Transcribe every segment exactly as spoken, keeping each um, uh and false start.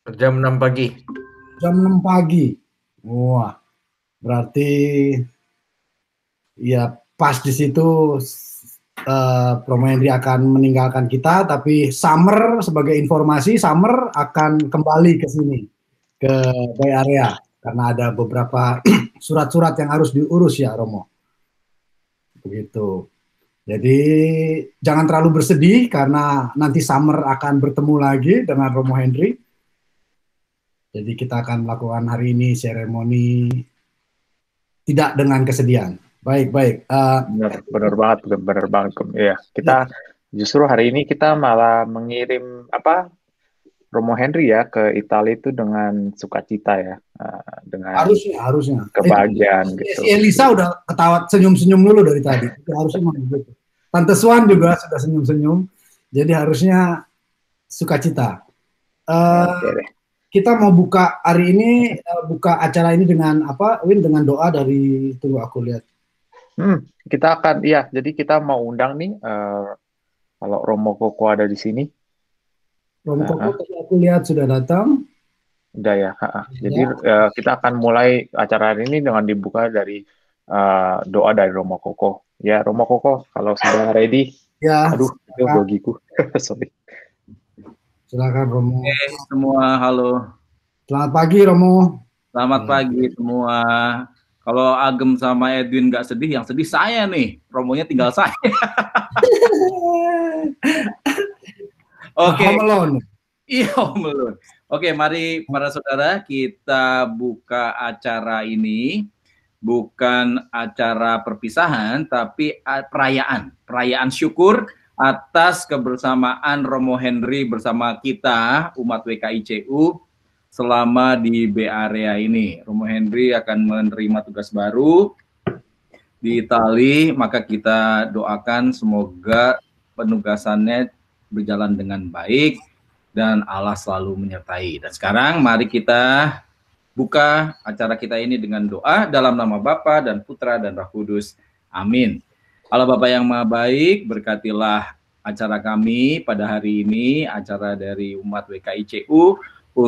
Jam enam pagi. Jam enam pagi. Wah, berarti ya pas di situ uh, Romo Henry akan meninggalkan kita, tapi Summer sebagai informasi, Summer akan kembali ke sini, ke Bay Area, karena ada beberapa surat-surat yang harus diurus ya Romo. Begitu. Jadi jangan terlalu bersedih karena nanti Summer akan bertemu lagi dengan Romo Henry. Jadi kita akan melakukan hari ini seremoni tidak dengan kesedihan. Baik, baik. Uh, benar, benar banget, benar banget. Ya, kita ya. Justru hari ini kita malah mengirim apa Romo Henry ya ke Italia itu dengan sukacita ya, uh, dengan harusnya, harusnya. kebahagiaan eh, gitu. Si Elisa udah ketawa senyum-senyum dulu dari tadi. Itu harusnya begitu. Tante Swan juga sudah senyum-senyum. Jadi harusnya sukacita. Uh, Oke deh. Kita mau buka hari ini, uh, buka acara ini dengan apa, Win? Dengan doa dari, tunggu aku lihat. Hmm, kita akan, ya, jadi kita mau undang nih, uh, kalau Romo Koko ada di sini. Romo Koko, tadi aku lihat sudah datang. Udah ya, ha-ha. Jadi uh, kita akan mulai acara hari ini dengan dibuka dari uh, doa dari Romo Koko. Ya, Romo Koko, kalau sudah ready. Ya. Aduh, itu logiku. Sorry. Silakan Romo. Oke, semua halo. Selamat pagi Romo. Selamat hmm. pagi semua. Kalau Agem sama Edwin nggak sedih, yang sedih saya nih. Romonya tinggal saya. Oke. Home Alone. Iya, Home Alone. Oke, mari para saudara kita buka acara ini. Bukan acara perpisahan, tapi perayaan. Perayaan syukur atas kebersamaan Romo Henry bersama kita, umat W K I C U, selama di Bay Area ini. Romo Henry akan menerima tugas baru di Italia, maka kita doakan semoga penugasannya berjalan dengan baik dan Allah selalu menyertai. Dan sekarang mari kita buka acara kita ini dengan doa dalam nama Bapa dan Putra dan Roh Kudus. Amin. Allah Bapa yang Maha Baik, berkatilah acara kami pada hari ini, acara dari umat W K I C U,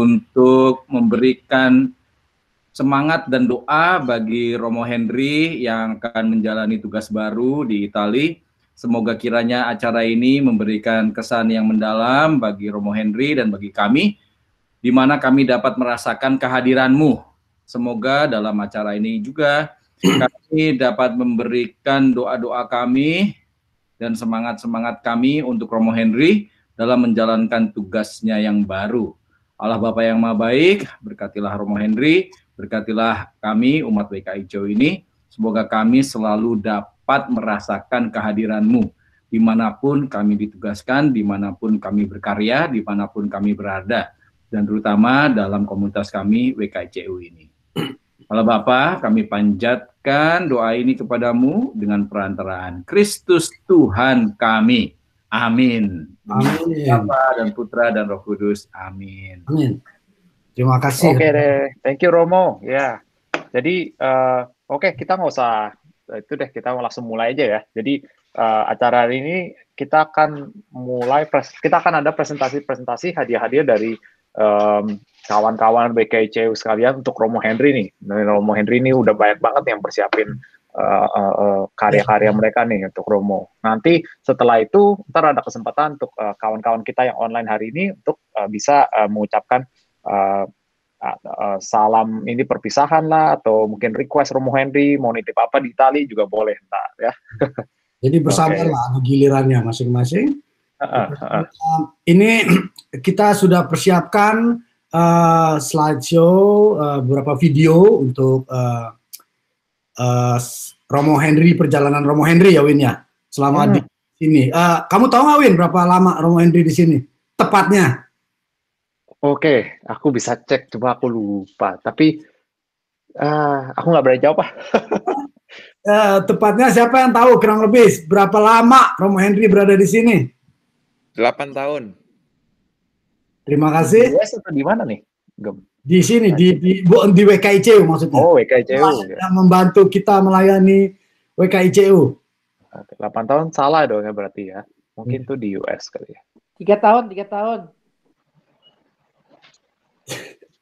untuk memberikan semangat dan doa bagi Romo Henry yang akan menjalani tugas baru di Italia. Semoga kiranya acara ini memberikan kesan yang mendalam bagi Romo Henry dan bagi kami, di mana kami dapat merasakan kehadiran-Mu. Semoga dalam acara ini juga kami dapat memberikan doa-doa kami dan semangat-semangat kami untuk Romo Henry dalam menjalankan tugasnya yang baru. Allah Bapa yang Maha Baik, berkatilah Romo Henry, berkatilah kami umat W K I C U ini. Semoga kami selalu dapat merasakan kehadiran-Mu dimanapun kami ditugaskan, dimanapun kami berkarya, dimanapun kami berada, dan terutama dalam komunitas kami W K I C U ini. Allah Bapa, kami panjatkan doa ini kepadamu dengan perantaraan Kristus Tuhan kami. Amin. Amin. Bapa dan Putra dan Roh Kudus. Amin. Amin. Terima kasih. Oke deh, thank you Romo. Ya, jadi uh, oke okay, kita nggak usah itu deh, kita langsung mulai aja ya. Jadi uh, acara hari ini kita akan mulai, pres kita akan ada presentasi-presentasi hadiah-hadiah dari um, kawan-kawan W K I C U sekalian untuk Romo Henry nih. Dan Romo Henry ini udah banyak banget yang persiapin uh, uh, uh, karya-karya mereka nih untuk Romo. Nanti setelah itu ntar ada kesempatan untuk kawan-kawan uh, kita yang online hari ini untuk uh, bisa uh, mengucapkan uh, uh, uh, salam ini perpisahan lah, atau mungkin request Romo Henry mau nitip apa di Italia juga boleh ntar ya. Jadi bersabarlah, okay. Gilirannya masing-masing. Uh, uh, uh. Ini kita sudah persiapkan uh, slideshow, uh, beberapa video untuk uh, uh, Romo Henry, perjalanan Romo Henry ya Win ya, selama hmm. di sini. Uh, kamu tahu nggak Win berapa lama Romo Henry di sini? Tepatnya? Oke, aku bisa cek, coba aku lupa. Tapi uh, aku nggak berani jawab. uh, tepatnya siapa yang tahu kurang lebih berapa lama Romo Henry berada di sini? delapan tahun. Terima kasih. Di U S atau di mana nih? Gem. Di sini, di, di, di W K I C U maksudnya. Oh, W K I C U. Yang ya. Membantu kita melayani W K I C U. delapan tahun salah dong ya berarti ya. Mungkin hmm. tuh di U S kali ya. Tiga tahun, tiga tahun.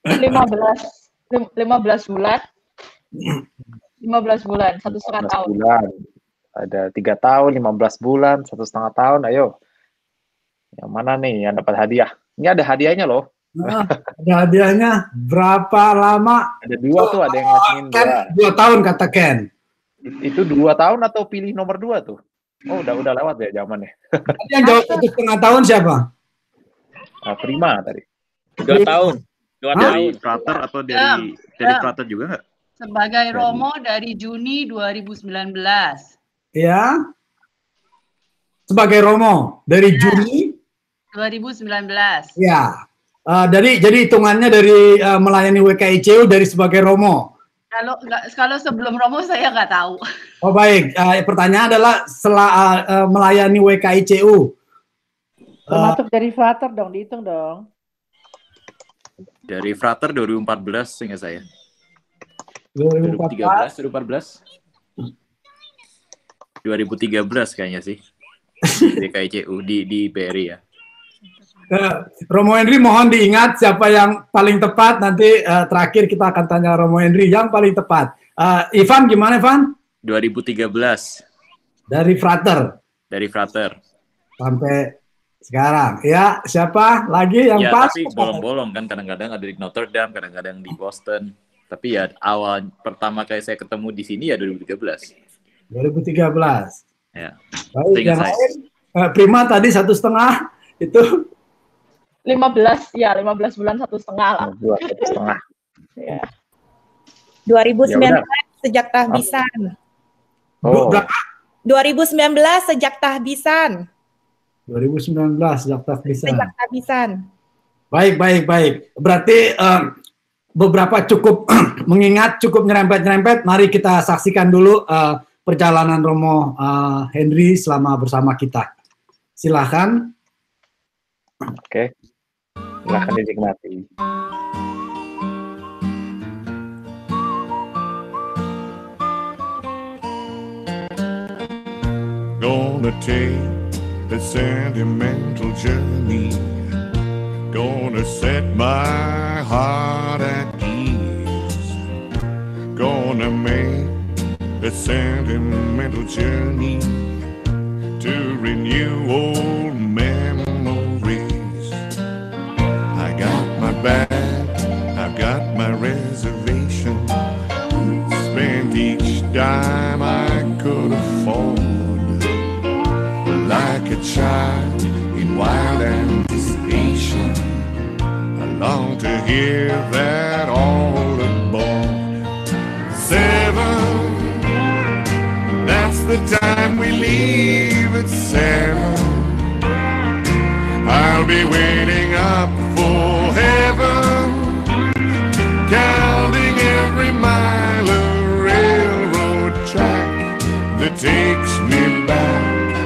lima belas lima belas bulan. lima belas bulan, satu setengah tahun. Bulan. Ada tiga tahun, lima belas bulan, satu setengah tahun. Ayo. Yang mana nih yang dapat hadiah? Ini ada hadiahnya loh. Nah, ada hadiahnya. Berapa lama? Ada dua tuh, ada yang ngasihin Ken, dua. dua tahun kata Ken. Itu dua tahun atau pilih nomor dua tuh? Oh, udah udah lewat ya zamannya. Tadi yang jawab satu setengah tahun siapa? Nah, Prima tadi. Dua tahun. Dua Hah? tahun. Dari Frater atau dari dari Ya. Frater juga nggak? Sebagai Romo dari Juni dua ribu sembilan belas. Ya. Sebagai Romo dari Ya. Juni. dua ribu sembilan belas. Ya. Uh, dari jadi hitungannya dari uh, melayani W K I C U dari sebagai Romo. Kalau nggak kalau sebelum Romo saya nggak tahu. Oh baik. Uh, pertanyaan adalah setelah uh, uh, melayani W K I C U. Termasuk dari Frater dong, dihitung dong. Dari Frater dua ribu empat belas seingat saya. dua ribu dua ribu empat tiga belas, dua ribu empat belas. dua ribu tiga belas kayaknya sih. Di W K I C U di di B R I ya. Uh, Romo Henry mohon diingat siapa yang paling tepat, nanti uh, terakhir kita akan tanya Romo Henry yang paling tepat. Uh, Ivan gimana Ivan? dua ribu tiga belas Dari Frater dari Frater. sampai sekarang. Ya, siapa lagi yang Ya, pas? tapi bolong-bolong kan, kadang-kadang ada di Notre Dame, kadang-kadang di Boston. Tapi ya awal pertama kali saya ketemu di sini ya dua ribu tiga belas. dua ribu tiga belas. Ya. Baik, Seingat yang saya. lain. Uh, Prima tadi satu setengah itu lima belas ya, lima belas bulan satu setengah lah. Dua satu setengah. Ya. dua ribu sembilan Ya belas sejak tahbisan. Oh, berapa? dua ribu sembilan belas sejak tahbisan. dua ribu sembilan belas sejak tahbisan. Sejak tahbisan. Baik, baik, baik. Berarti uh, beberapa cukup mengingat, cukup nyerempet-nyerempet. Mari kita saksikan dulu uh, perjalanan Romo uh, Henry selama bersama kita. Silahkan. oke. Silahkan dinikmati. Gonna take a sentimental journey. Gonna set my heart at ease. Gonna make a sentimental journey to renew old memories. I got my bag, I've got my reservation. Spent each dime I could afford. Like a child in wild anticipation, I long to hear that all aboard. Seven, that's the time we leave at seven. I'll be waiting up for heaven, counting every mile of railroad track that takes me back.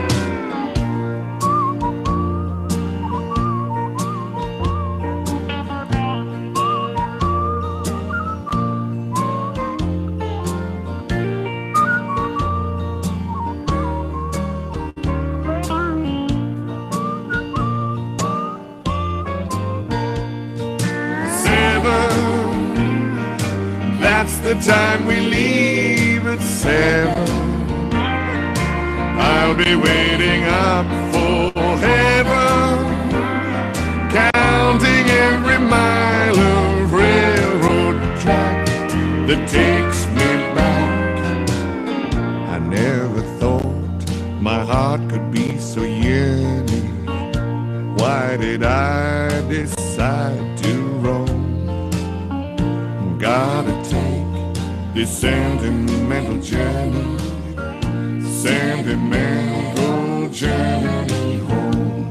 That's the time we leave at seven. I'll be waiting up for heaven, counting every mile of railroad track that takes me back. I never thought my heart could be so yearning. Why did I decide to roam? Gotta take this sentimental journey, sentimental journey home.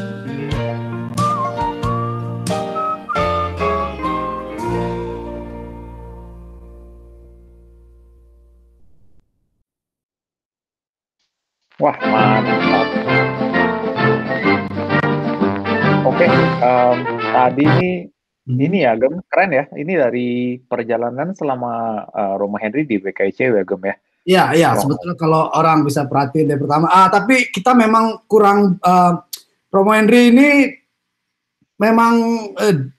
Wah, mantap. Oke, em, tadi ini ini ya, Gem, keren ya. Ini dari perjalanan selama uh, Romo Henry di W K I C U ya, Gem ya. Iya, iya. Romo. Sebetulnya kalau orang bisa perhatiin dari pertama. Ah, tapi kita memang kurang. Uh, Romo Henry ini memang uh,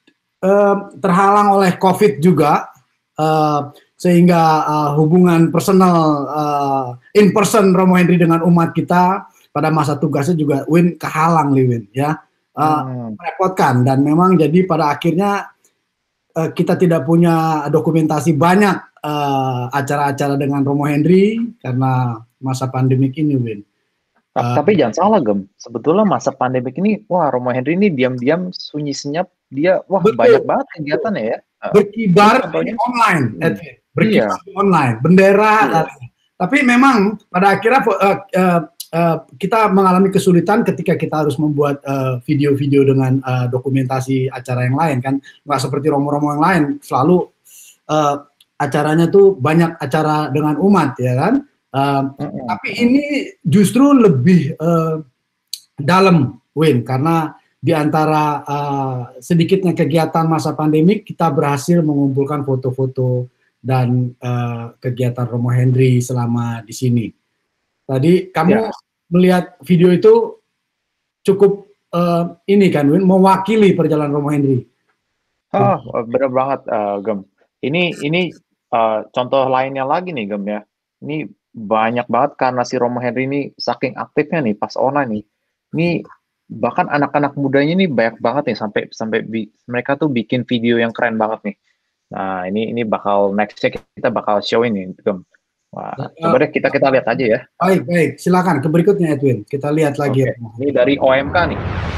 uh, terhalang oleh COVID juga, uh, sehingga uh, hubungan personal uh, in person Romo Henry dengan umat kita pada masa tugasnya juga Win kehalang, Win, ya, uh, hmm. merepotkan, dan memang jadi pada akhirnya uh, kita tidak punya dokumentasi banyak uh, acara-acara dengan Romo Henry karena masa pandemik ini, Win. Uh, Tapi jangan salah, Gem. Sebetulnya masa pandemik ini, wah, Romo Henry ini diam-diam sunyi senyap, dia, wah, betul. Banyak banget kegiatannya ya. Berkibar di online, hmm. berkibar iya. online, bendera. Iya. Tapi memang pada akhirnya uh, uh, uh, kita mengalami kesulitan ketika kita harus membuat video-video uh, dengan uh, dokumentasi acara yang lain, kan nggak seperti Romo-Romo yang lain, selalu uh, acaranya tuh banyak acara dengan umat, ya kan. Uh, mm-hmm. Tapi ini justru lebih uh, dalam, Win, karena di antara uh, sedikitnya kegiatan masa pandemik kita berhasil mengumpulkan foto-foto dan uh, kegiatan Romo Henry selama di sini. Tadi kamu ya. melihat video itu cukup uh, ini kan, Win, mewakili perjalanan Romo Henry. Oh, benar banget, uh, Gem. Ini ini uh, contoh lainnya lagi nih, Gem, ya. Ini banyak banget karena si Romo Henry ini saking aktifnya nih pas online nih. Ini bahkan anak-anak mudanya nih banyak banget nih sampai sampai bi, mereka tuh bikin video yang keren banget nih. Nah, ini ini bakal nextnya kita bakal show ini, Gem. Wah, uh, coba deh kita kita lihat aja ya. Baik, baik. Silakan ke berikutnya, Edwin. Kita lihat lagi. Okay. Ini dari O M K nih.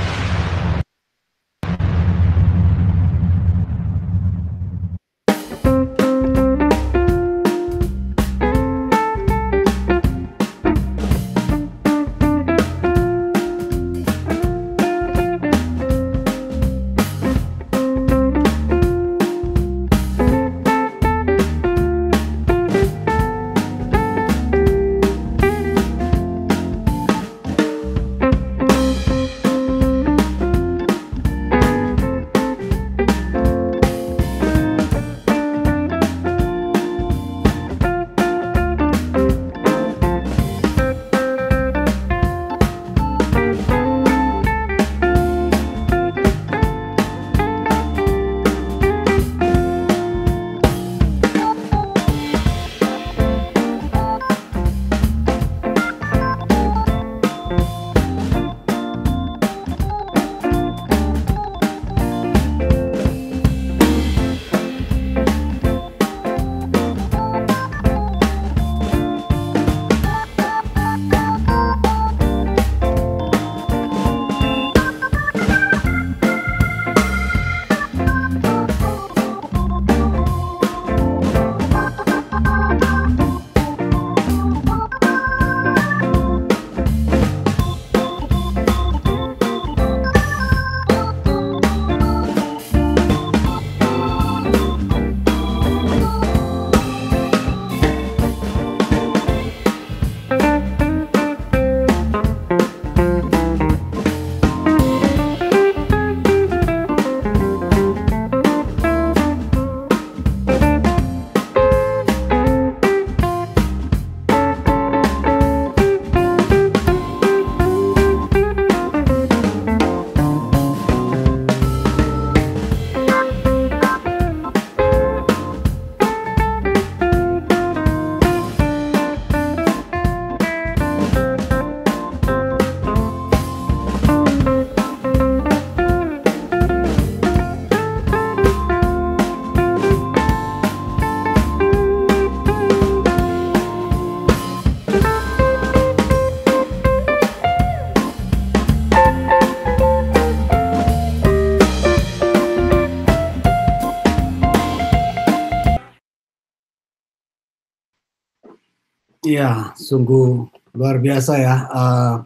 Iya, sungguh luar biasa ya, uh,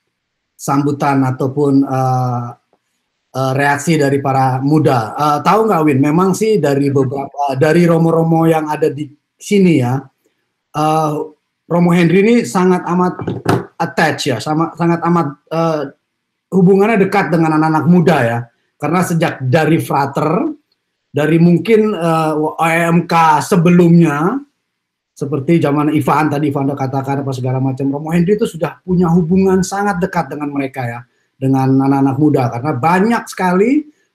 sambutan ataupun uh, uh, reaksi dari para muda. Uh, tahu nggak, Win? Memang sih dari beberapa uh, dari romo-romo yang ada di sini ya, uh, Romo Henry ini sangat amat attach ya, sama sangat amat uh, hubungannya dekat dengan anak-anak muda ya, karena sejak dari frater, dari mungkin uh, O M K sebelumnya. Seperti zaman Ivan tadi, Ivan udah katakan apa segala macam, Romo Henry itu sudah punya hubungan sangat dekat dengan mereka ya, dengan anak-anak muda, karena banyak sekali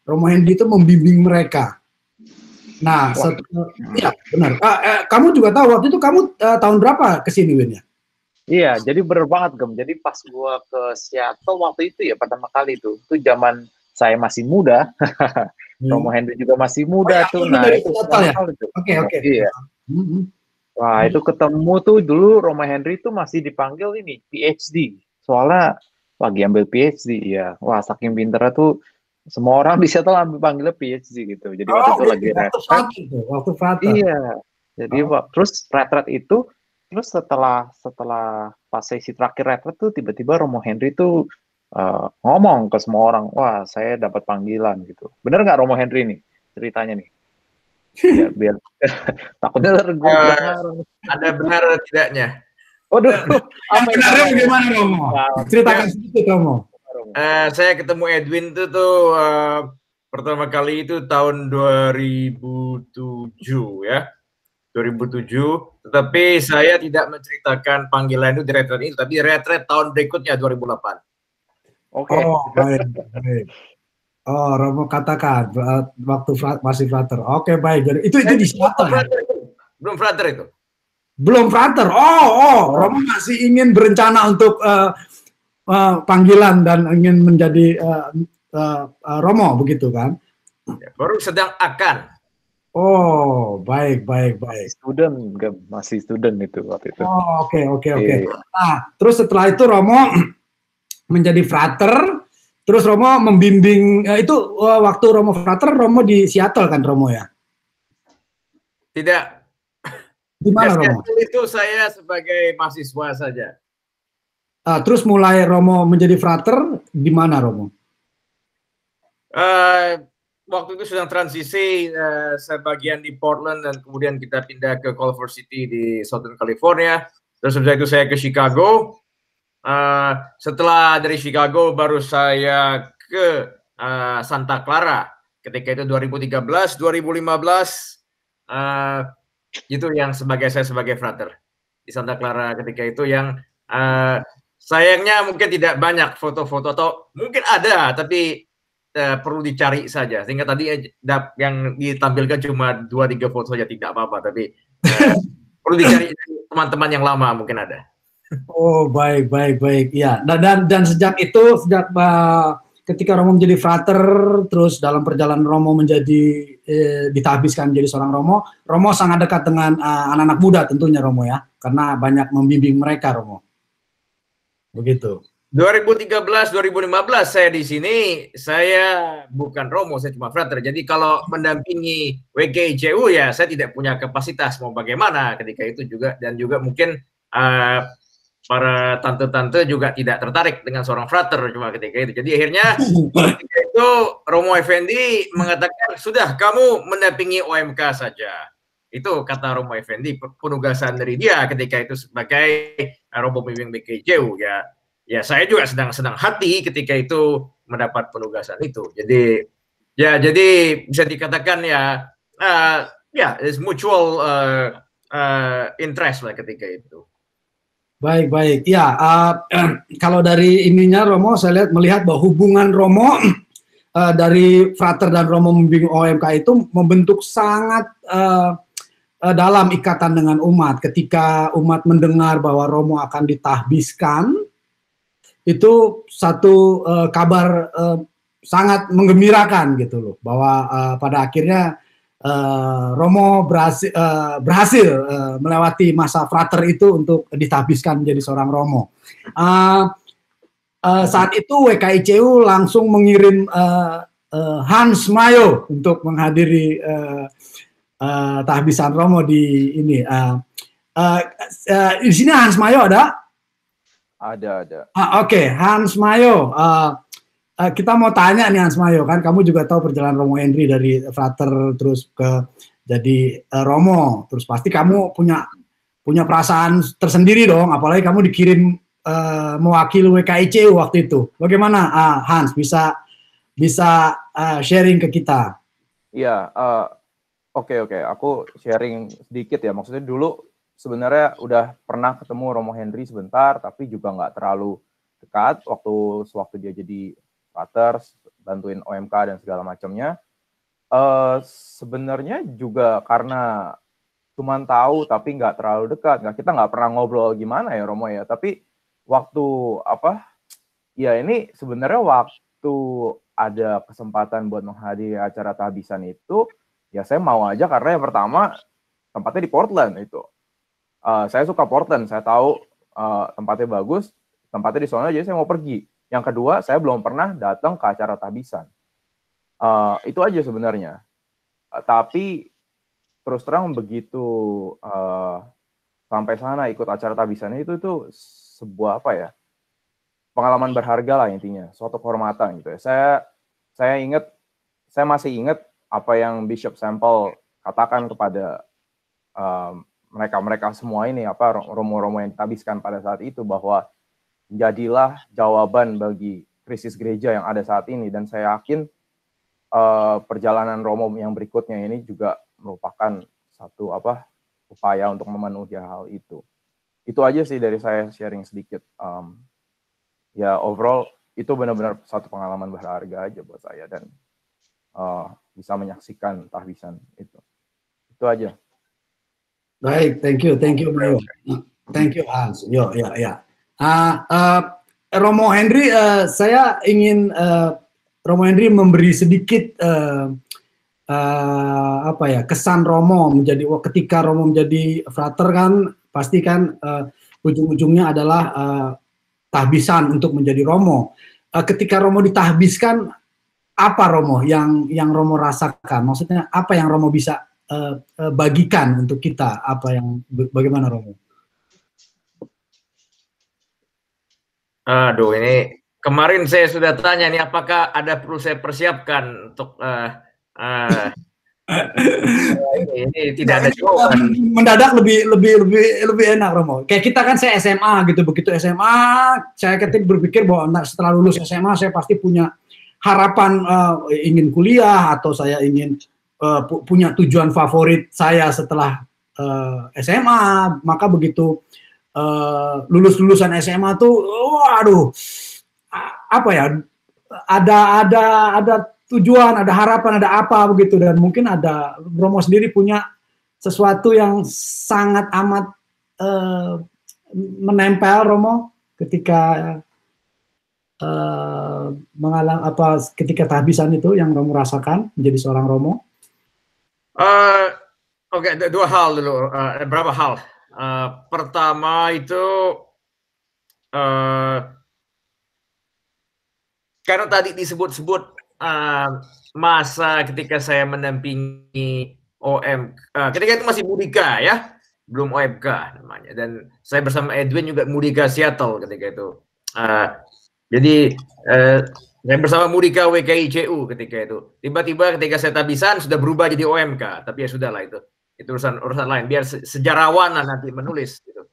Romo Henry itu membimbing mereka. Nah, setelah, ya benar. Uh, uh, kamu juga tahu waktu itu kamu uh, tahun berapa kesini, Win ya? Iya, jadi bener banget, Gem. Jadi pas gua ke Seattle waktu itu ya pertama kali itu, itu zaman saya masih muda. Hmm. Romo Henry juga masih muda Oh, tuh. ya, Nah, dari itu Seattle ya? kali tuh. Oke, oke. Iya. Hmm. Wah, itu ketemu tuh dulu Romo Henry tuh masih dipanggil ini P H D. Soalnya lagi ambil P H D, ya. Wah, saking pinternya tuh semua orang di Seattle ambil panggilnya P H D gitu. Jadi waktu Oh, itu lagi waktu retret. frater tuh, waktu frater. Iya. Jadi Oh. wa- terus retret itu, terus setelah setelah pas sesi terakhir retret tuh tiba-tiba Romo Henry tuh uh, ngomong ke semua orang, wah saya dapat panggilan gitu. Bener nggak Romo Henry nih ceritanya nih? Ya biar takutnya ntar gue Eh, bilang ngarang. ada benar atau tidaknya? Waduh, Yang apa yang benarnya salah? bagaimana, Romo? Ceritakan sedikit, Romo. Eh, saya ketemu Edwin itu tuh eh, pertama kali itu tahun dua ribu tujuh ya. dua ribu tujuh, tetapi saya tidak menceritakan panggilan itu di retret ini, tapi retret tahun berikutnya dua ribu delapan. Oke. Oh, baik, baik. Oh, Romo katakan uh, waktu frat, masih frater. Oke, baik. Jadi itu itu di Seattle ya? Belum frater itu. Belum frater. Oh, oh, Romo masih ingin berencana untuk uh, uh, panggilan dan ingin menjadi uh, uh, uh, Romo begitu kan? Ya, baru sedang akan. Oh, baik, baik, baik. Student, Gem. Masih student itu waktu itu. Oh, oke, oke, oke. Iya. Nah, terus setelah itu Romo menjadi frater, terus Romo membimbing eh, itu eh, waktu Romo frater, Romo di Seattle kan Romo ya? Tidak. Di mana Ya, Romo? Seattle itu saya sebagai mahasiswa saja. Ah, terus mulai Romo menjadi frater di mana Romo? Eh, waktu itu sedang transisi, eh, sebagian di Portland dan kemudian kita pindah ke Culver City di Southern California. Terus setelah itu saya ke Chicago. Eh, setelah dari Chicago baru saya ke eh, Santa Clara. Ketika itu dua ribu tiga belas, dua ribu lima belas eh, itu yang sebagai saya sebagai frater di Santa Clara ketika itu yang eh, sayangnya mungkin tidak banyak foto-foto atau mungkin ada tapi Uh, perlu dicari saja sehingga tadi eh, dap, yang ditampilkan cuma dua tiga foto saja tidak apa-apa tapi uh, perlu dicari teman-teman yang lama mungkin ada. Oh, baik, baik, baik. Ya, dan dan, dan sejak itu sejak uh, ketika Romo menjadi frater, terus dalam perjalanan Romo menjadi eh, ditahbiskan menjadi seorang Romo, Romo sangat dekat dengan uh, anak-anak muda tentunya Romo ya, karena banyak membimbing mereka Romo. Begitu. dua ribu tiga belas dua ribu lima belas saya di sini, saya bukan Romo, saya cuma frater. Jadi kalau mendampingi W K I C U ya saya tidak punya kapasitas mau bagaimana ketika itu juga, dan juga mungkin uh, para tante-tante juga tidak tertarik dengan seorang frater cuma ketika itu. Jadi akhirnya ketika itu Romo Effendi mengatakan sudah kamu mendampingi O M K saja. Itu kata Romo Effendi, penugasan dari dia ketika itu sebagai Romo pembimbing W K I C U ya. Ya saya juga sedang senang hati ketika itu mendapat penugasan itu. Jadi ya jadi bisa dikatakan ya uh, ya is mutual uh, uh, interest lah ketika itu. Baik, baik. Ya, uh, kalau dari ininya Romo, saya lihat melihat bahwa hubungan Romo uh, dari frater dan Romo membimbing O M K itu membentuk sangat uh, uh, dalam ikatan dengan umat. Ketika umat mendengar bahwa Romo akan ditahbiskan, itu satu uh, kabar uh, sangat menggembirakan gitu loh, bahwa uh, pada akhirnya uh, Romo berhasil, uh, berhasil uh, melewati masa frater itu untuk ditahbiskan menjadi seorang Romo. Uh, uh, saat itu W K I C U langsung mengirim uh, uh, Hans Mayo untuk menghadiri uh, uh, tahbisan Romo di ini. Uh, uh, uh, di sini Hans Mayo ada? Ada, ada. Ah, Oke, okay. Hans Mayo. Uh, uh, kita mau tanya nih Hans Mayo, kan kamu juga tahu perjalanan Romo Henry dari frater terus ke jadi uh, Romo, terus pasti kamu punya punya perasaan tersendiri dong, apalagi kamu dikirim uh, mewakili W K I C U waktu itu. Bagaimana uh, Hans bisa bisa uh, sharing ke kita? Iya, uh, oke okay, oke, okay. Aku sharing sedikit ya. Maksudnya dulu sebenarnya udah pernah ketemu Romo Henry sebentar, tapi juga nggak terlalu dekat waktu sewaktu dia jadi frater bantuin O M K dan segala macamnya. Uh, sebenarnya juga karena cuman tahu tapi nggak terlalu dekat, nggak kita nggak pernah ngobrol gimana ya Romo ya. Tapi waktu apa? Ya ini sebenarnya waktu ada kesempatan buat menghadiri acara tahbisan itu, ya saya mau aja karena yang pertama tempatnya di Portland itu. Uh, saya suka Portland, saya tahu uh, tempatnya bagus, tempatnya di sana, jadi saya mau pergi. Yang kedua, saya belum pernah datang ke acara tahbisan. Uh, itu aja sebenarnya. Uh, tapi terus terang begitu uh, sampai sana ikut acara tahbisannya itu itu sebuah apa ya, pengalaman berharga lah intinya, suatu kehormatan gitu ya. Saya saya ingat, saya masih ingat apa yang Bishop Sample katakan kepada um, mereka-mereka semua ini, apa romo-romo yang ditabiskan pada saat itu, bahwa jadilah jawaban bagi krisis gereja yang ada saat ini. Dan saya yakin uh, perjalanan romo yang berikutnya ini juga merupakan satu apa upaya untuk memenuhi hal itu. Itu aja sih dari saya sharing sedikit. Um, ya overall itu benar-benar satu pengalaman berharga aja buat saya dan uh, bisa menyaksikan tahbisan itu. Itu aja. Baik, thank you, thank you, Mayo. Thank you, Hans. Yo, ya, ya. Uh, uh, Romo Henry, uh, saya ingin uh, Romo Henry memberi sedikit uh, uh, apa ya kesan Romo menjadi ketika Romo menjadi frater kan pasti kan uh, ujung-ujungnya adalah uh, tahbisan untuk menjadi Romo. Uh, ketika Romo ditahbiskan, apa Romo yang yang Romo rasakan? Maksudnya apa yang Romo bisa Uh, uh, bagikan untuk kita, apa yang bagaimana Romo? Aduh, ini kemarin saya sudah tanya nih apakah ada perlu saya persiapkan untuk uh, uh, ini, ini tidak ada jawaban. Mendadak lebih lebih lebih lebih enak Romo. Kayak kita kan saya S M A gitu, begitu S M A saya ketika berpikir bahwa setelah lulus S M A saya pasti punya harapan uh, ingin kuliah atau saya ingin Uh, pu punya tujuan favorit saya setelah uh, S M A, maka begitu uh, lulus-lulusan S M A tuh, waduh, apa ya, ada ada ada tujuan, ada harapan, ada apa begitu, dan mungkin ada Romo sendiri punya sesuatu yang sangat amat uh, menempel Romo ketika uh, mengalami apa ketika tahbisan itu yang Romo rasakan menjadi seorang Romo. Uh, Oke, okay, dua hal dulu, uh, berapa hal. Uh, pertama itu uh, karena tadi disebut-sebut uh, masa ketika saya mendampingi O M K, uh, ketika itu masih Mudika ya, belum O M K namanya, dan saya bersama Edwin juga Mudika Seattle ketika itu. Uh, jadi uh, saya bersama Mudika W K I C U ketika itu. Tiba-tiba ketika saya tahbisan sudah berubah jadi O M K, tapi ya sudahlah itu. Itu urusan urusan lain. Biar sejarawan nanti menulis gitu.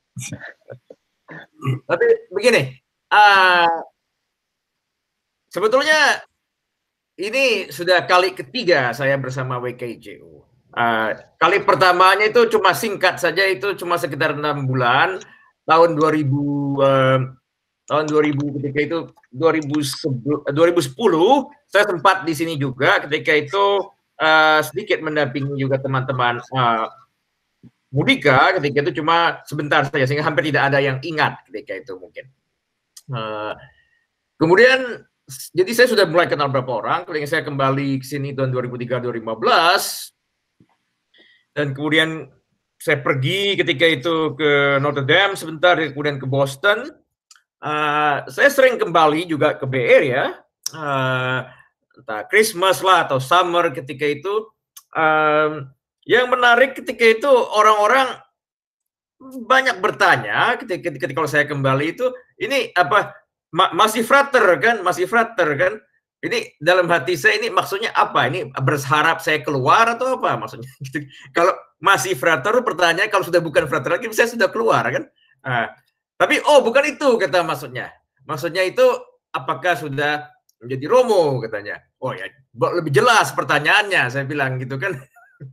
Tapi begini, uh, sebetulnya ini sudah kali ketiga saya bersama W K I C U. Uh, kali pertamanya itu cuma singkat saja, itu cuma sekitar enam bulan, tahun dua ribu. Uh, Tahun dua ribu ketika itu dua ribu sepuluh saya sempat di sini juga ketika itu uh, sedikit mendampingi juga teman-teman uh, Mudika ketika itu cuma sebentar saja sehingga hampir tidak ada yang ingat ketika itu mungkin. Uh, kemudian jadi saya sudah mulai kenal beberapa orang, kemudian saya kembali ke sini tahun dua ribu tiga dua ribu lima belas dan kemudian saya pergi ketika itu ke Notre Dame sebentar, kemudian ke Boston. Uh, saya sering kembali juga ke Bay Area, uh, entah Christmas lah atau summer ketika itu. Um, yang menarik ketika itu orang-orang banyak bertanya ketika, ketika kalau saya kembali itu, ini apa ma masih frater kan, masih frater kan? Ini dalam hati saya ini maksudnya apa? Ini berharap saya keluar atau apa maksudnya? Gitu. Kalau masih frater, pertanyaan kalau sudah bukan frater lagi, saya sudah keluar kan? Uh, Tapi oh bukan itu kata maksudnya. Maksudnya itu apakah sudah menjadi Romo katanya. Oh ya lebih jelas pertanyaannya saya bilang gitu kan.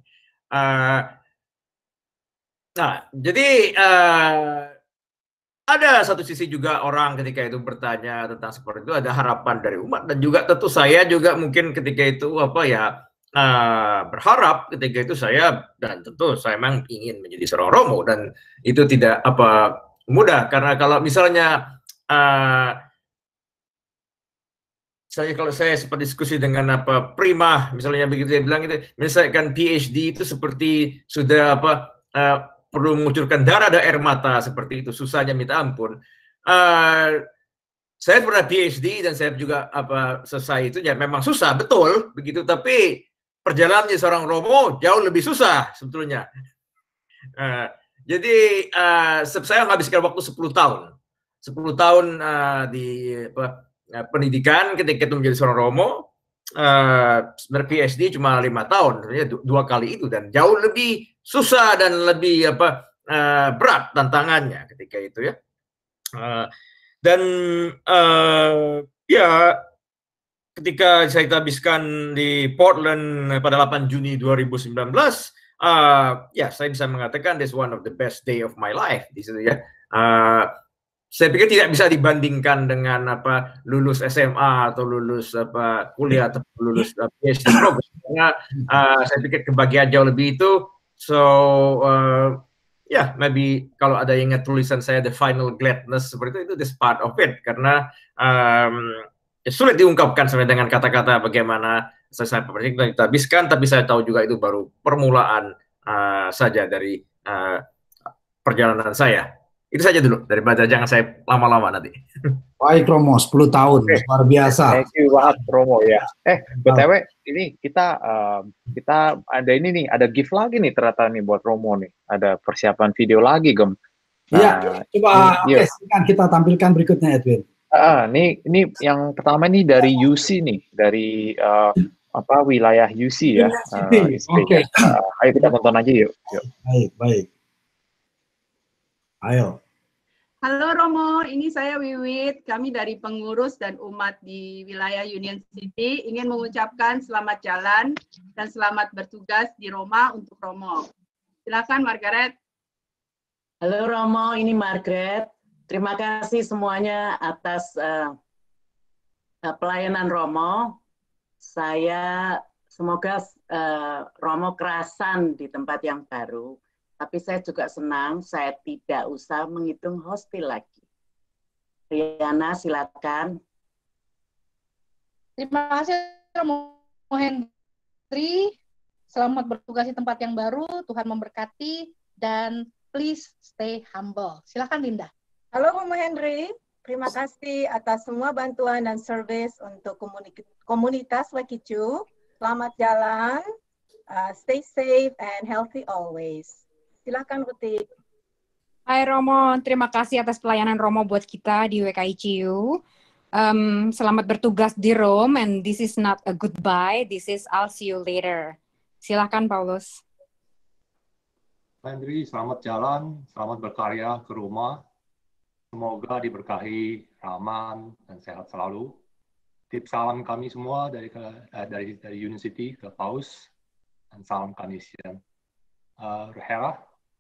uh, nah jadi uh, ada satu sisi juga orang ketika itu bertanya tentang seperti itu, ada harapan dari umat, dan juga tentu saya juga mungkin ketika itu apa ya uh, berharap ketika itu saya, dan tentu saya memang ingin menjadi seorang Romo, dan itu tidak apa mudah, karena kalau misalnya uh, saya kalau saya sempat diskusi dengan apa Prima, misalnya begitu dia bilang itu, misalkan P H D itu seperti sudah apa uh, perlu mengucurkan darah dan air mata seperti itu, susahnya minta ampun. Uh, saya pernah P H D dan saya juga apa selesai itu ya memang susah betul begitu, tapi perjalanannya seorang Romo jauh lebih susah sebetulnya. Uh, jadi uh, saya menghabiskan waktu sepuluh tahun, sepuluh tahun uh, di apa, Nah, pendidikan ketika itu menjadi seorang Romo, uh, sebenarnya P H D cuma lima tahun, sebenarnya dua kali itu, dan jauh lebih susah dan lebih apa uh, berat tantangannya ketika itu ya. Uh, dan uh, ya ketika saya habiskan di Portland pada delapan Juni dua ribu sembilan belas, uh, ya saya bisa mengatakan this one of the best day of my life di situ ya. Uh, Saya pikir tidak bisa dibandingkan dengan apa lulus S M A atau lulus apa kuliah atau lulus uh, P H D program, karena uh, saya pikir kebahagiaan jauh lebih itu. So uh, ya yeah, maybe kalau ada yang ingat tulisan saya the final gladness seperti itu, itu this part of it, karena um, ya, sulit diungkapkan sebenarnya dengan kata-kata bagaimana saya sampai kita habiskan, tapi saya tahu juga itu baru permulaan uh, saja dari uh, perjalanan saya. Itu saja dulu, daripada jangan saya lama-lama nanti. Baik Romo, sepuluh tahun, okay. Luar biasa. Thank you banget Romo ya. Eh, B T W ini kita uh, kita ada ini nih, ada gift lagi nih ternyata nih buat Romo nih. Ada persiapan video lagi, Gem. Iya, nah, coba ini, oke, okay, kita tampilkan berikutnya Edwin. Ah, ini ini yang pertama nih dari U C nih, dari uh, apa wilayah U C ya. Uh, Oke. Okay. Uh, ayo kita tonton aja yuk. yuk. Baik, baik. Ayo. Halo Romo, ini saya Wiwit. Kami dari pengurus dan umat di wilayah Union City ingin mengucapkan selamat jalan dan selamat bertugas di Roma untuk Romo. Silakan Margaret. Halo Romo, ini Margaret. Terima kasih semuanya atas uh, pelayanan Romo. Saya semoga uh, Romo kerasan di tempat yang baru. Tapi saya juga senang, saya tidak usah menghitung hostil lagi. Riana, silakan. Terima kasih Romo Henry. Selamat bertugas di tempat yang baru. Tuhan memberkati dan please stay humble. Silakan Linda. Halo Romo Henry. Terima kasih atas semua bantuan dan service untuk komunitas Wakicu. Selamat jalan. Uh, stay safe and healthy always. Silakan Ruti. Hai Romo, terima kasih atas pelayanan Romo buat kita di W K I C U. Um, selamat bertugas di Rome, and this is not a goodbye, this is I'll see you later. Silakan Paulus. Henry, selamat jalan, selamat berkarya ke Roma. Semoga diberkahi, aman, dan sehat selalu. Tip salam kami semua dari dari dari University ke Paus, dan salam Kanisian. Uh, Hera.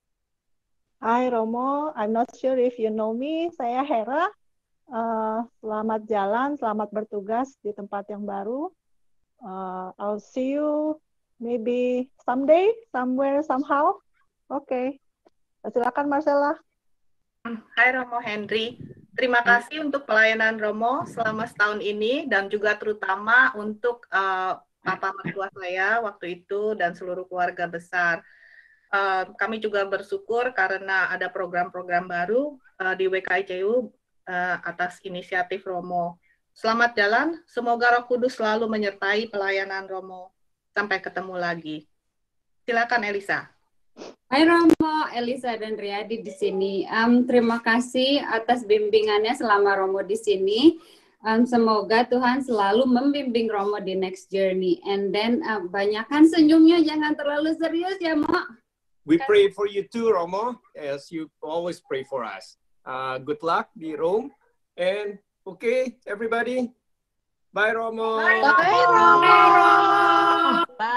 Hai Romo, I'm not sure if you know me. Saya Hera. Uh, selamat jalan, selamat bertugas di tempat yang baru. Uh, I'll see you maybe someday, somewhere, somehow. Oke. Okay. Silakan Marcella. Hai Romo Henry. Terima kasih untuk pelayanan Romo selama setahun ini dan juga terutama untuk uh, Papa mertua saya waktu itu dan seluruh keluarga besar. Uh, kami juga bersyukur karena ada program-program baru uh, di W K I C U uh, atas inisiatif Romo. Selamat jalan, semoga Roh Kudus selalu menyertai pelayanan Romo. Sampai ketemu lagi. Silakan Elisa. Hai Romo, Elisa dan Riyadi di sini. Um, terima kasih atas bimbingannya selama Romo di sini. Um, semoga Tuhan selalu membimbing Romo di next journey. And then uh, banyakkan senyumnya, jangan terlalu serius ya, Mak. We pray for you too, Romo, as you always pray for us. Uh, good luck di Rome. And okay, everybody. Bye, Romo. Bye, Bye Romo.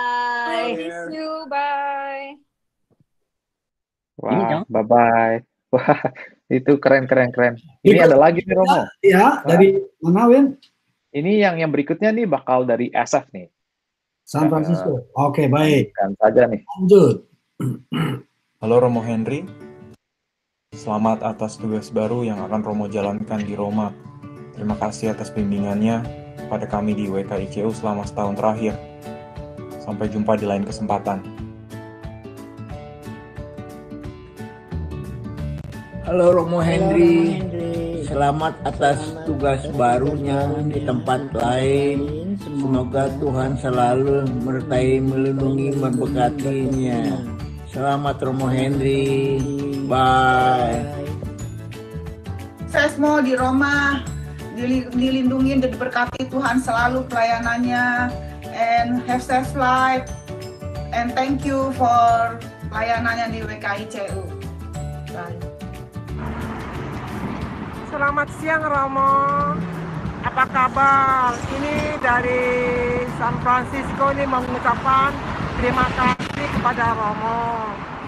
Bye. Miss you. Bye. Wow, bye-bye. Wah, itu keren keren keren. Ini Ikut- ada lagi nih Romo. Ya, dari mana Win? Ini yang yang berikutnya nih bakal dari S F nih. San Francisco. Oke, baik. Lanjutkan saja nih. Lanjut. Halo Romo Henry, selamat atas tugas baru yang akan Romo jalankan di Roma. Terima kasih atas bimbingannya pada kami di W K I C U selama setahun terakhir. Sampai jumpa di lain kesempatan. Halo Romo Henry, selamat atas tugas barunya di tempat lain. Semoga Tuhan selalu menyertai, melindungi, memberkatinya. Selamat Romo Henry, bye. Sukses Mo di Roma, dili- dilindungi dan diberkati Tuhan selalu pelayanannya, and have safe life, and thank you for pelayanannya di W K I C U. Bye. Selamat siang Romo, apa kabar? Ini dari San Francisco ini mengucapkan terima kasih kepada Romo.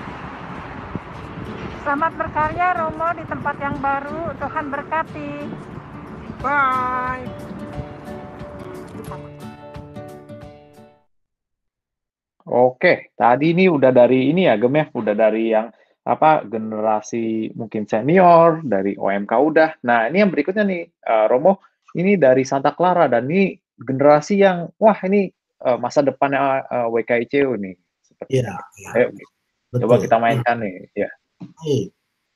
Selamat berkarya Romo di tempat yang baru, Tuhan berkati. Bye. Oke, tadi ini udah dari ini ya, Gem ya, udah dari yang apa generasi mungkin senior, dari O M K udah. Nah, ini yang berikutnya nih, uh, Romo, ini dari Santa Clara dan ini generasi yang wah ini uh, masa depannya uh, W K I C U nih. Seperti Iya, ini. Ayo, coba kita mainkan nih, ya. Baik.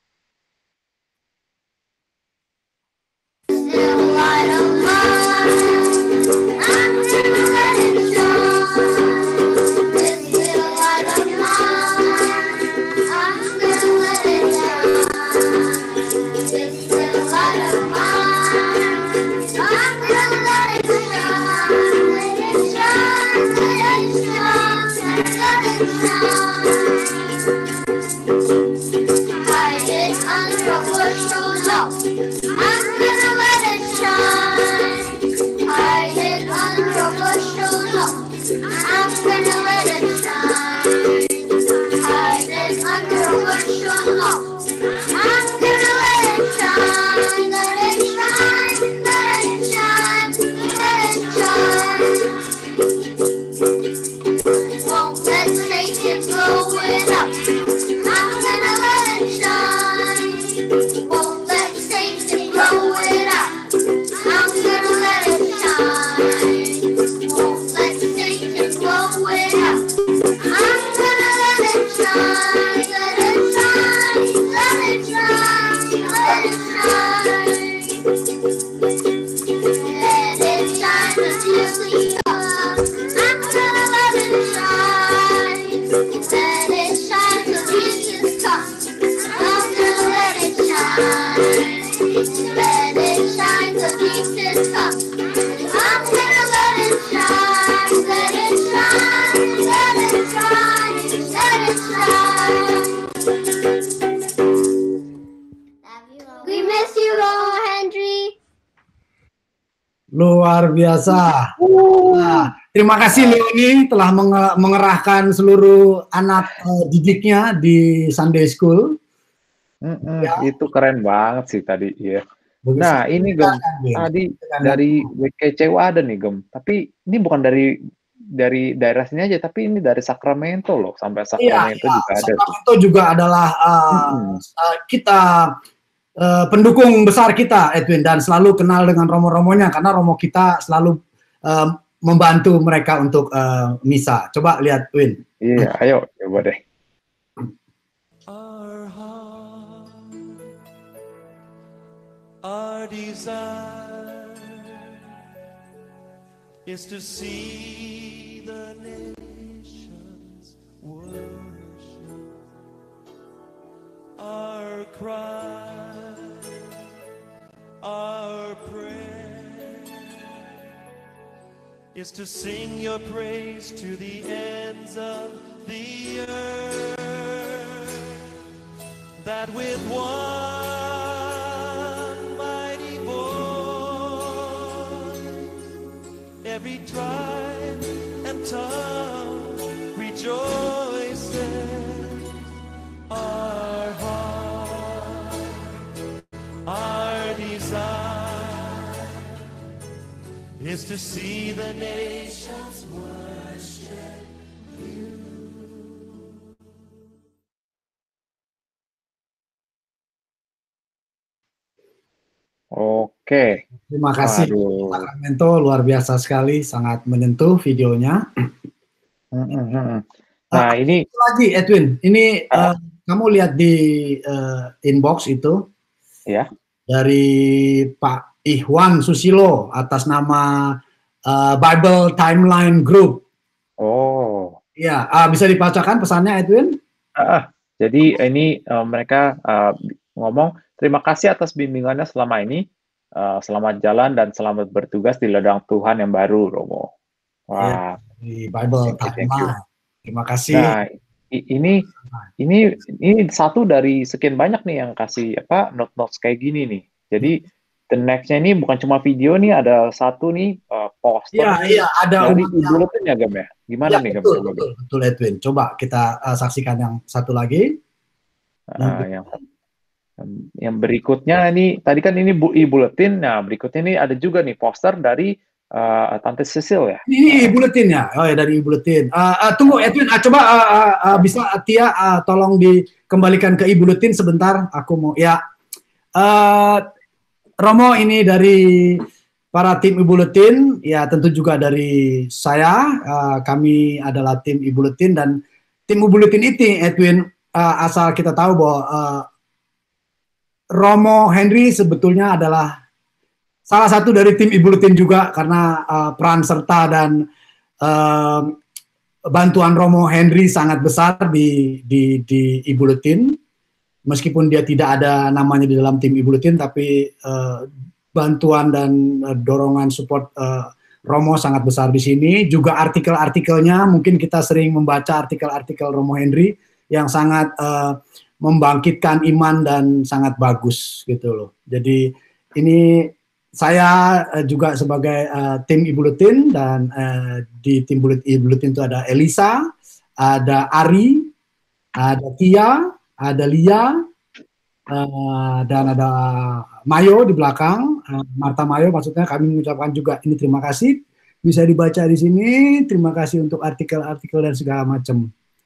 Luar biasa. Nah, terima kasih Leoni telah menge- mengerahkan seluruh anak uh, didiknya di Sunday School. Mm-mm, itu keren banget sih tadi, ya. Nah, ini Gem, tadi dari W K I C U ada nih Gem, tapi ini bukan dari dari daerah sini aja, tapi ini dari Sacramento loh, sampai Sacramento Iya, juga iya. ada. Sacramento juga adalah uh, uh, kita uh, pendukung besar kita, Edwin, dan selalu kenal dengan romo-romonya karena romo kita selalu uh, membantu mereka untuk uh, misa. Coba lihat, Win. Iya, ayo coba deh. Our desire is to see the nations worship. Our cry, our prayer is to sing your praise to the ends of the earth, that with one every tribe and tongue rejoices. Our heart is to see the nations worship you. Oke. Terima kasih Aduh. Sacramento, luar biasa sekali, sangat menyentuh videonya. Nah, ini lagi Edwin, ini uh, kamu lihat di uh, inbox itu ya dari Pak Ihwan Susilo atas nama uh, Bible Timeline Group. Oh. Iya, uh, bisa dibacakan pesannya Edwin? Ah, jadi ini uh, mereka uh, ngomong terima kasih atas bimbingannya selama ini. Uh, selamat jalan dan selamat bertugas di ladang Tuhan yang baru, Romo. Wah. Ya, di Bible Thank you, thank you. Timeline. Terima kasih. Nah, i- ini ini ini satu dari sekian banyak nih yang kasih apa note-notes kayak gini nih. Jadi the next-nya ini bukan cuma video nih, ada satu nih uh, poster Iya, nih iya, ada dari umatnya. e-bulletin ya, Gam ya. Gimana Ya, nih, Gam? betul, betul, betul, Edwin. Coba kita uh, saksikan yang satu lagi. Uh, yang yang berikutnya ini tadi kan ini bu e-bulletin. Nah, berikutnya ini ada juga nih poster dari uh, Tante Cecil ya. Ini e-bulletin ya? Oh ya, dari e-bulletin. Uh, uh, tunggu Edwin, uh, coba uh, uh, uh, bisa Tia uh, tolong dikembalikan ke e-bulletin sebentar. Aku mau ya. Uh, Romo, ini dari para tim e-bulletin, ya tentu juga dari saya. Uh, kami adalah tim e-bulletin dan tim e-bulletin ini, Edwin, uh, asal kita tahu bahwa uh, Romo Henry sebetulnya adalah salah satu dari tim e-bulletin juga karena uh, peran serta dan uh, bantuan Romo Henry sangat besar di di di e-bulletin. Meskipun dia tidak ada namanya di dalam tim e-bulletin, tapi uh, bantuan dan uh, dorongan support uh, Romo sangat besar di sini. Juga artikel-artikelnya, mungkin kita sering membaca artikel-artikel Romo Henry yang sangat uh, membangkitkan iman dan sangat bagus gitu loh. Jadi ini saya uh, juga sebagai uh, tim e-bulletin dan uh, di tim e-bulletin itu ada Elisa, ada Ari, ada Tia, ada Lia, uh, dan ada Mayo di belakang, uh, Marta Mayo maksudnya. Kami mengucapkan juga ini terima kasih, bisa dibaca di sini. Terima kasih untuk artikel-artikel dan segala macam.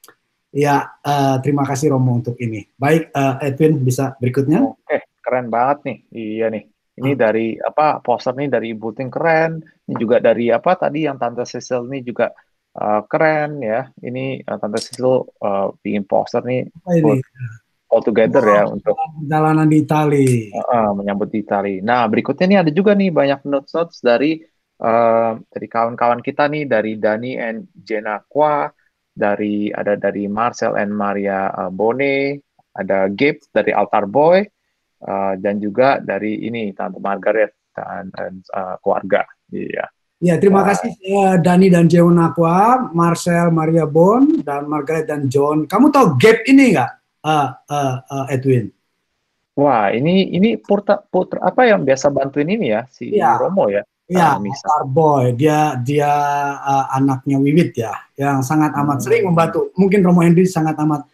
Ya, uh, terima kasih Romo untuk ini. Baik, uh, Edwin bisa berikutnya. Oke, keren banget nih. Iya nih. Ini hmm. dari apa poster nih dari e-bulletin keren. Ini juga dari apa tadi yang Tante Cecil ini juga uh, keren ya. Ini uh, Tante Cecil uh, bikin poster nih ini all together oh, ya untuk perjalanan di Itali. Uh, menyambut di Itali. Nah, berikutnya nih ada juga nih banyak notes-notes dari uh, dari kawan-kawan kita nih, dari Dani and Jenna Kwa, dari ada dari Marcel and Maria uh, Bone, ada Gabe dari Altar Boy, uh, dan juga dari ini Tante Margaret dan, dan uh, keluarga. Iya. Ya, terima uh, kasih uh, Dani dan Jenna Kwa, Marcel, Maria Bone, dan Margaret dan John. Kamu tahu Gabe ini nggak, uh, uh, uh, Edwin? Wah, ini ini putra, putra apa yang biasa bantuin ini ya si ya. Romo ya? Ya, Altar Boy, dia dia uh, anaknya Wiwit ya, yang sangat amat hmm. sering membantu. Mungkin Romo Henry sangat amat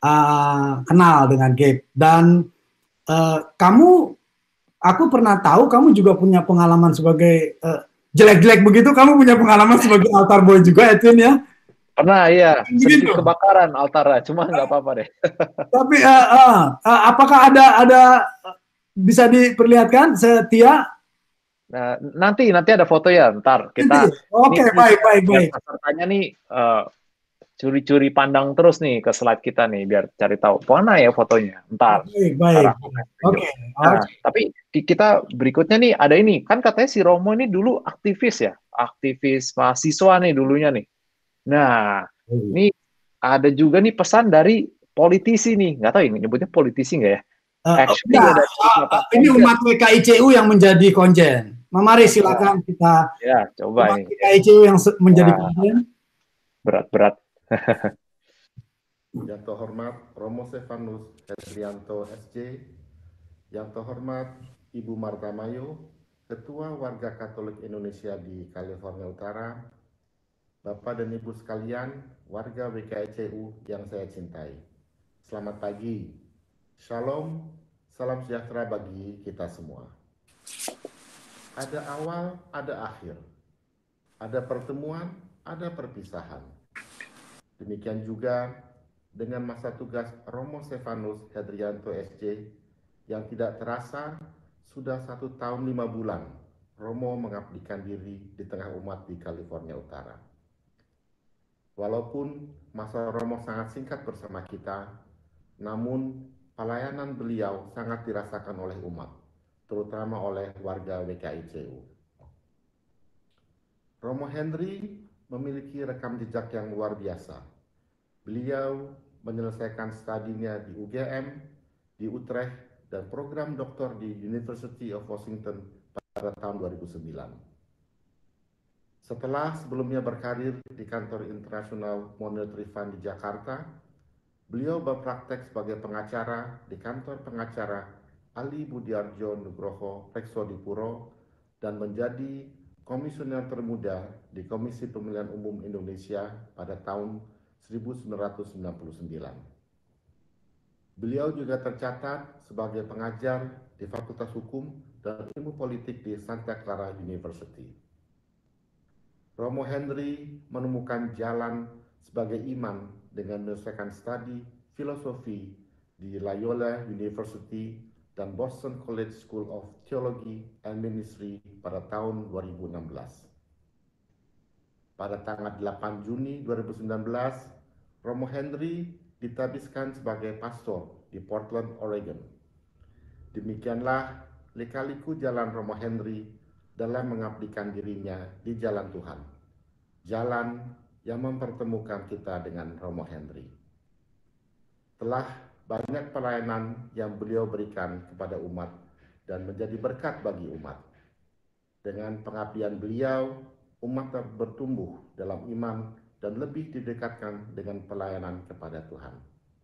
uh, kenal dengan Gabe. Dan uh, kamu, aku pernah tahu kamu juga punya pengalaman sebagai uh, jelek-jelek begitu. Kamu punya pengalaman sebagai Altar Boy juga, Edwin ya? Pernah ya, sedikit kebakaran altarnya, cuma nggak apa-apa deh. Tapi uh, uh, uh, apakah ada ada bisa diperlihatkan, Setia? Nah, nanti nanti ada foto ya, ntar kita. Oke, okay, baik baik baik. Pesertanya nih uh, curi-curi pandang terus nih ke slide kita nih biar cari tahu mana ya fotonya. Ntar. Baik baik. Oke. Okay. Nah, tapi kita berikutnya nih ada ini kan katanya si Romo ini dulu aktivis ya, aktivis mahasiswa nih dulunya nih. Nah, hmm. ini ada juga nih pesan dari politisi nih, nggak tahu ini nyebutnya politisi nggak ya? Uh, Actually, nah, ada uh, ini umat W K I C U yang menjadi konjen. Mari silakan kita ya coba ini. W K I C U yang menjadi konjen. Berat-berat. Yang terhormat Romo Stefanus Hendrianto S J, yang terhormat Ibu Marta Mayo, Ketua Warga Katolik Indonesia di California Utara, Bapak dan Ibu sekalian, warga W K I C U yang saya cintai. Selamat pagi. Shalom, salam sejahtera bagi kita semua. Ada awal, ada akhir. Ada pertemuan, ada perpisahan. Demikian juga dengan masa tugas Romo Stefanus Hedrianto S J yang tidak terasa sudah satu tahun lima bulan Romo mengabdikan diri di tengah umat di California Utara. Walaupun masa Romo sangat singkat bersama kita, namun pelayanan beliau sangat dirasakan oleh umat, terutama oleh warga W K I C U. Romo Henry memiliki rekam jejak yang luar biasa. Beliau menyelesaikan studinya di U G M, di Utrecht, dan program doktor di University of Washington pada tahun dua ribu sembilan. Setelah sebelumnya berkarir di kantor International Monetary Fund di Jakarta, beliau berpraktek sebagai pengacara di kantor pengacara Ali Budiarjo Nugroho Reksodipuro dan menjadi komisioner termuda di Komisi Pemilihan Umum Indonesia pada tahun seribu sembilan ratus sembilan puluh sembilan. Beliau juga tercatat sebagai pengajar di Fakultas Hukum dan Ilmu Politik di Santa Clara University. Romo Henry menemukan jalan sebagai imam dengan menyelesaikan studi filosofi di Loyola University dan Boston College School of Theology and Ministry pada tahun dua ribu enam belas. Pada tanggal delapan Juni dua ribu sembilan belas, Romo Henry ditabiskan sebagai pastor di Portland, Oregon. Demikianlah lika-liku jalan Romo Henry dalam mengabdikan dirinya di jalan Tuhan. Jalan yang mempertemukan kita dengan Romo Henry. Telah banyak pelayanan yang beliau berikan kepada umat dan menjadi berkat bagi umat. Dengan pengabdian beliau, umat bertumbuh dalam iman dan lebih didekatkan dengan pelayanan kepada Tuhan.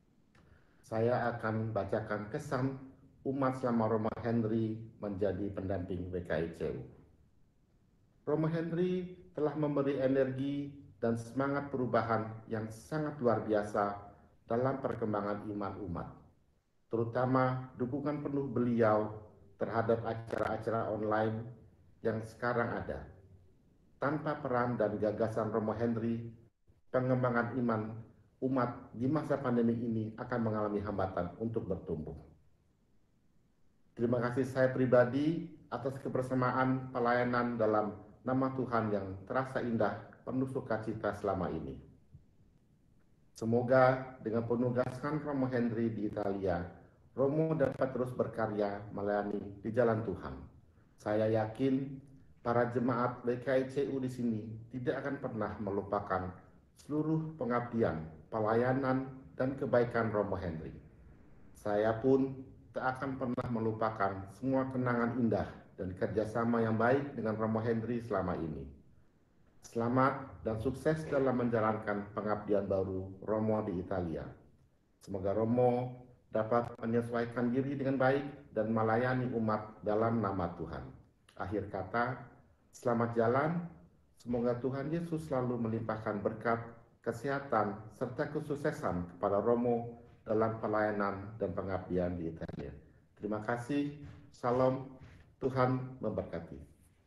Saya akan bacakan kesan umat selama Romo Henry menjadi pendamping W K I C U. Romo Henry telah memberi energi dan semangat perubahan yang sangat luar biasa dalam perkembangan iman umat, terutama dukungan penuh beliau terhadap acara-acara online yang sekarang ada. Tanpa peran dan gagasan Romo Henry, pengembangan iman umat di masa pandemi ini akan mengalami hambatan untuk bertumbuh. Terima kasih saya pribadi atas kebersamaan pelayanan dalam nama Tuhan yang terasa indah, penuh sukacita selama ini. Semoga dengan penugasan Romo Henry di Italia, Romo dapat terus berkarya melayani di jalan Tuhan. Saya yakin para jemaat W K I C U di sini tidak akan pernah melupakan seluruh pengabdian, pelayanan, dan kebaikan Romo Henry. Saya pun tak akan pernah melupakan semua kenangan indah dan kerjasama yang baik dengan Romo Henry selama ini. Selamat dan sukses dalam menjalankan pengabdian baru Romo di Italia. Semoga Romo dapat menyesuaikan diri dengan baik dan melayani umat dalam nama Tuhan. Akhir kata, selamat jalan. Semoga Tuhan Yesus selalu melimpahkan berkat, kesehatan, serta kesuksesan kepada Romo dalam pelayanan dan pengabdian di Italia. Terima kasih. Salam. Tuhan memberkati.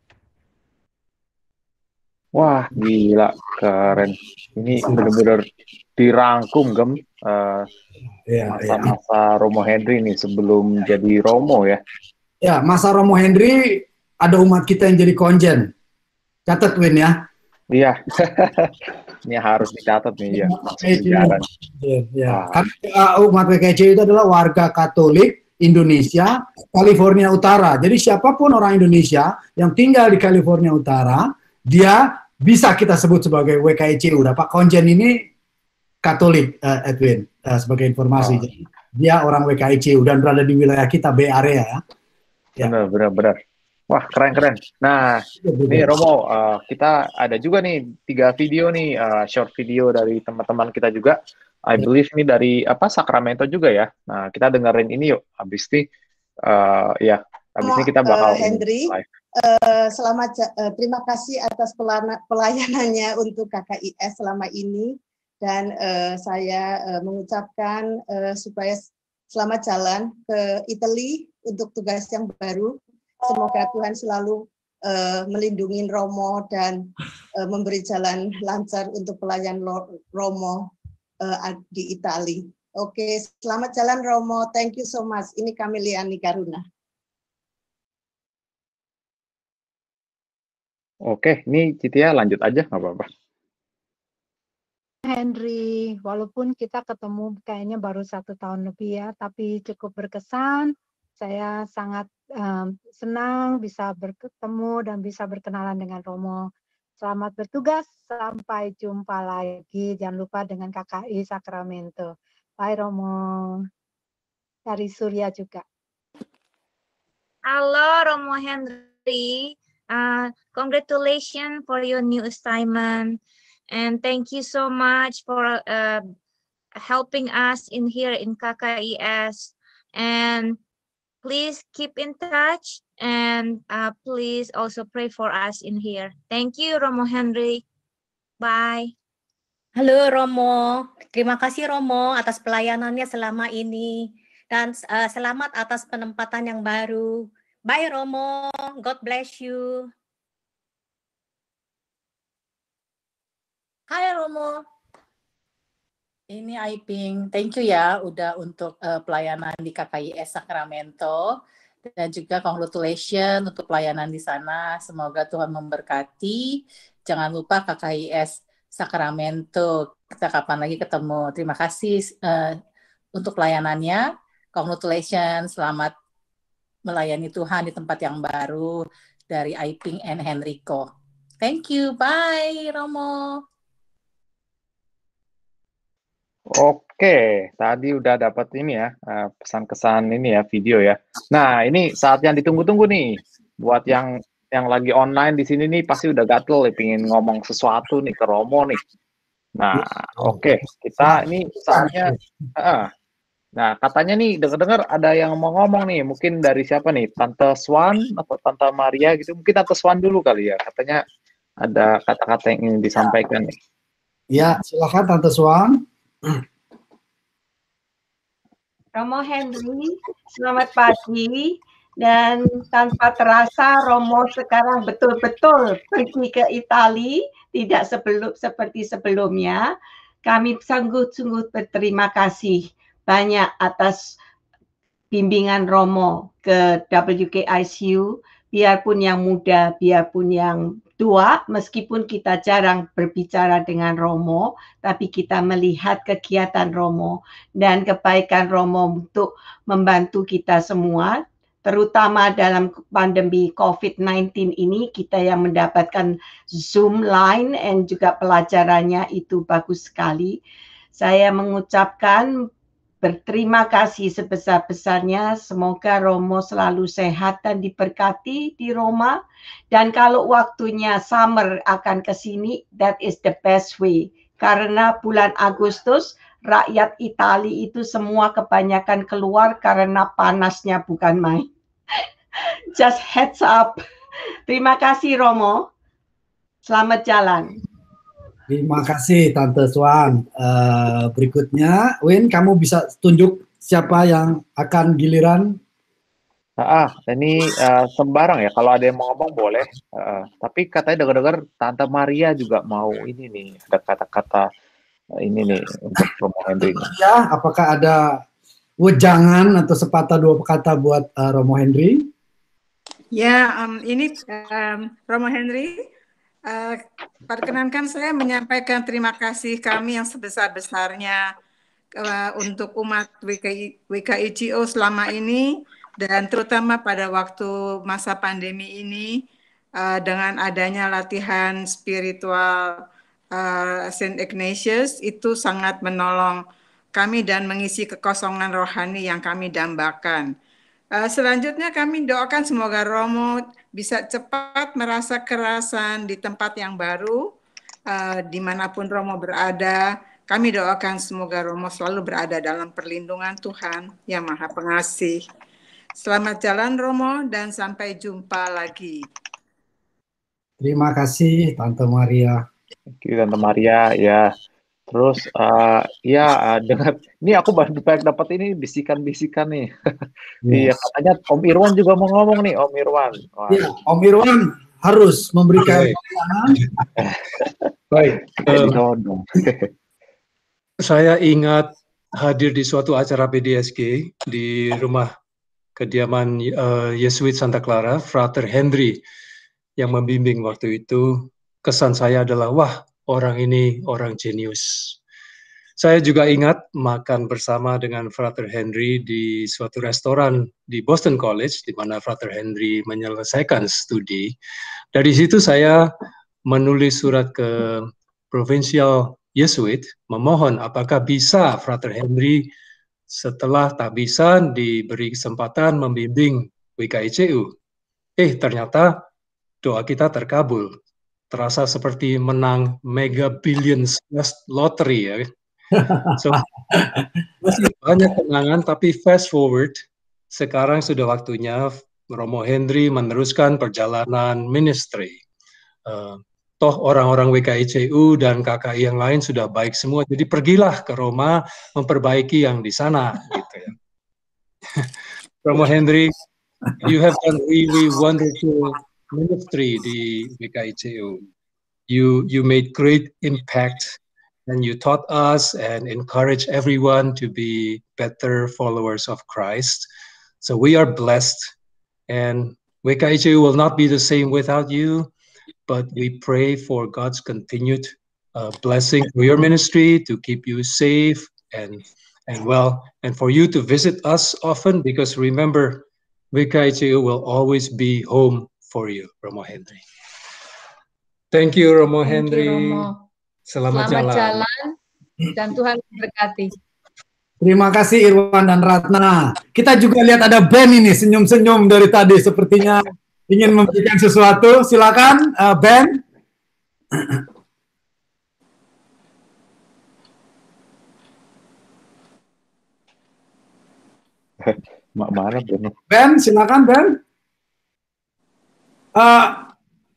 Wah, gila, keren. Ini benar-benar dirangkum, Gem, uh, ya, masa-masa ya. Romo Henry nih sebelum jadi Romo ya. Ya, masa Romo Henry ada umat kita yang jadi konjen. Catat, Win, ya. Iya, ini harus dicatat nih ya. Ya, ya. Karena umat W K I C U itu adalah warga Katolik Indonesia, California Utara. Jadi siapapun orang Indonesia yang tinggal di California Utara, dia bisa kita sebut sebagai W K I C U. Nah, Pak Konjen ini Katolik, uh, Edwin, uh, sebagai informasi. Oh. Jadi, dia orang W K I C U dan berada di wilayah kita, Bay Area. Ya. Benar, benar, benar. Wah, keren-keren. Nah, ini Romo, uh, kita ada juga nih tiga video nih, uh, short video dari teman-teman kita juga. I believe ini dari apa Sacramento juga ya. Nah, kita dengerin ini yuk. Habis ini, uh, ya, habis ini kita bakal uh, Henry, uh, selamat, uh, terima kasih atas pelayanannya untuk K K I S selama ini. Dan uh, saya uh, mengucapkan uh, supaya selamat jalan ke Italy untuk tugas yang baru. Semoga Tuhan selalu uh, melindungi Romo dan uh, memberi jalan lancar untuk pelayan Romo uh, di Italia. Oke, selamat jalan Romo. Thank you so much. Ini kami Liani Karuna. Oke, ini Citia lanjut aja, nggak apa-apa. Henry, walaupun kita ketemu kayaknya baru satu tahun lebih ya, tapi cukup berkesan. Saya sangat um, senang bisa bertemu dan bisa berkenalan dengan Romo. Selamat bertugas, sampai jumpa lagi. Jangan lupa dengan K K I Sacramento. Bye Romo. Dari Surya juga. Halo Romo Henry. Uh, congratulations for your new assignment, and thank you so much for uh, helping us in here in K K I S. And please keep in touch, and uh, please also pray for us in here. Thank you, Romo Henry. Bye. Halo Romo, terima kasih Romo atas pelayanannya selama ini, dan uh, selamat atas penempatan yang baru. Bye Romo, God bless you. Hai Romo. Ini Aiping, thank you ya udah untuk uh, pelayanan di K K I S Sacramento, dan juga congratulations untuk pelayanan di sana. Semoga Tuhan memberkati. Jangan lupa K K I S Sacramento. Kita kapan lagi ketemu. Terima kasih uh, untuk pelayanannya. Congratulations, selamat melayani Tuhan di tempat yang baru, dari Aiping and Henrico. Thank you, bye Romo. Oke, tadi udah dapat ini ya, pesan-kesan ini ya, video ya. Nah, ini saat yang ditunggu-tunggu nih, buat yang yang lagi online di sini nih, pasti udah gatel nih, pengen ngomong sesuatu nih ke Romo nih. Nah, oke, kita ini saatnya, uh, nah katanya nih, dengar-dengar ada yang mau ngomong nih, mungkin dari siapa nih, Tante Swan atau Tante Maria gitu, mungkin Tante Swan dulu kali ya, katanya ada kata-kata yang ingin disampaikan nih. Ya, silakan Tante Swan. Romo Henry, selamat pagi, dan tanpa terasa Romo sekarang betul-betul pergi ke Italia, tidak sebelum seperti sebelumnya. Kami sungguh-sungguh berterima kasih banyak atas bimbingan Romo ke W K I C U, biarpun yang muda, biarpun yang tua, meskipun kita jarang berbicara dengan Romo, tapi kita melihat kegiatan Romo dan kebaikan Romo untuk membantu kita semua, terutama dalam pandemi COVID sembilan belas ini, kita yang mendapatkan Zoom line dan juga pelajarannya itu bagus sekali. Saya mengucapkan berterima kasih sebesar-besarnya. Semoga Romo selalu sehat dan diberkati di Roma. Dan kalau waktunya summer akan ke sini, that is the best way. Karena bulan Agustus, rakyat Italia itu semua kebanyakan keluar karena panasnya bukan main. Just heads up. Terima kasih Romo. Selamat jalan. Terima kasih Tante Swan. Uh, berikutnya, Win, kamu bisa tunjuk siapa yang akan giliran? Ah, ini uh, sembarang ya. Kalau ada yang mau ngomong boleh. Uh, tapi katanya dengar-dengar Tante Maria juga mau ini nih, ada kata-kata uh, ini nih untuk Romo Henry. Ya, apakah ada wejangan atau sepatah dua kata buat uh, Romo Henry? Ya, um, ini um, Romo Henry. Uh, perkenankan saya menyampaikan terima kasih kami yang sebesar-besarnya uh, untuk umat W K I C O selama ini, dan terutama pada waktu masa pandemi ini, uh, dengan adanya latihan spiritual uh, Saint Ignatius itu sangat menolong kami dan mengisi kekosongan rohani yang kami dambakan. Uh, selanjutnya kami doakan semoga Romo bisa cepat merasa kerasan di tempat yang baru, uh, dimanapun Romo berada. Kami doakan semoga Romo selalu berada dalam perlindungan Tuhan yang Maha Pengasih. Selamat jalan Romo dan sampai jumpa lagi. Terima kasih Tante Maria. Thank you Tante Maria ya. Terus uh, ya uh, dengar ini aku baru dapat ini bisikan-bisikan nih. Iya, Yes. katanya Om Irwan juga mau ngomong nih, Om Irwan. Wah. Ya, Om Irwan, harus memberikan Baik. pelayanan. Baik. Um, saya ingat hadir di suatu acara P D S G di rumah kediaman uh, Yesuit Santa Clara, Frater Henry yang membimbing waktu itu. Kesan saya adalah, wah, orang ini orang jenius. Saya juga ingat makan bersama dengan Frater Henry di suatu restoran di Boston College, di mana Frater Henry menyelesaikan studi. Dari situ saya menulis surat ke Provincial Yesuit, memohon apakah bisa Frater Henry setelah tak bisa diberi kesempatan membimbing W K I C U. Eh, ternyata doa kita terkabul. Terasa seperti menang Mega Billions Lottery ya. So, masih banyak kenangan, tapi fast forward, sekarang sudah waktunya Romo Henry meneruskan perjalanan ministry. Uh, toh orang-orang W K I C U dan K K I yang lain sudah baik semua, jadi pergilah ke Roma memperbaiki yang di sana. Gitu ya. Romo Henry, you have done really wonderful ministry di W K I C U. You you made great impact. And you taught us and encourage everyone to be better followers of Christ. So we are blessed. And W K I C U will not be the same without you. But we pray for God's continued uh, blessing for your ministry, to keep you safe and, and well, and for you to visit us often, because remember, W K I C U will always be home for you, Romo Henry. Thank you, Romo Thank Henry. you, Romo. Selamat, Selamat jalan. jalan dan Tuhan memberkati. Terima kasih Irwan dan Ratna. Kita juga lihat ada Ben ini senyum-senyum dari tadi, sepertinya ingin memberikan sesuatu. Silakan uh, Ben. Mak mana Ben? Ben, silakan Ben. Uh,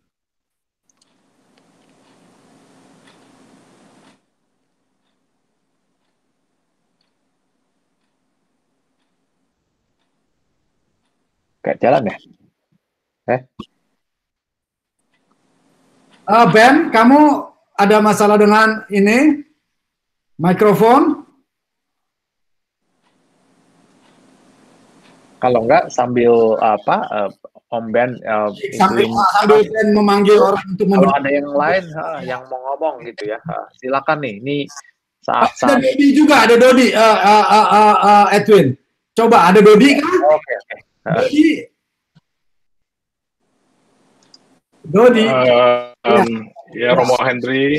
Kayak jalan ya? Eh? Uh, Ben, kamu ada masalah dengan ini? Mikrofon? Kalau enggak sambil apa, uh, Om Ben uh, Sambil, ituin, sambil Ben memanggil orang untuk kalau memberi. ada yang lain uh, yang mau ngomong gitu ya, uh, silakan nih. Ini Oh, saat ada saat. Dodi juga, ada Dodi, uh, uh, uh, uh, uh, Edwin. Coba, ada Dodi kan? Oke oke. Dodi. Dodi. Uh, Ya. um, ya Romo Henry,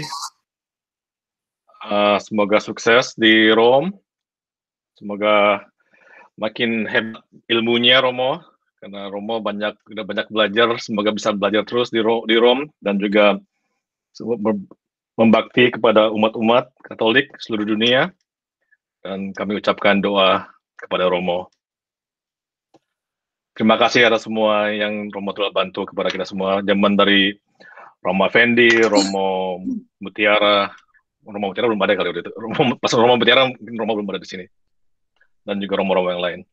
uh, semoga sukses di Rome. Semoga makin hebat ilmunya Romo, karena Romo banyak udah banyak belajar. Semoga bisa belajar terus di Rome, di Rome dan juga membakti kepada umat-umat Katolik seluruh dunia. Dan kami ucapkan doa kepada Romo. Terima kasih atas semua yang Romo telah bantu kepada kita semua. Zaman dari Romo Fendi, Romo Mutiara, Romo Mutiara belum ada kali waktu itu. Romo, pas Romo Mutiara mungkin Romo belum ada di sini. Dan juga Romo-Romo yang lain.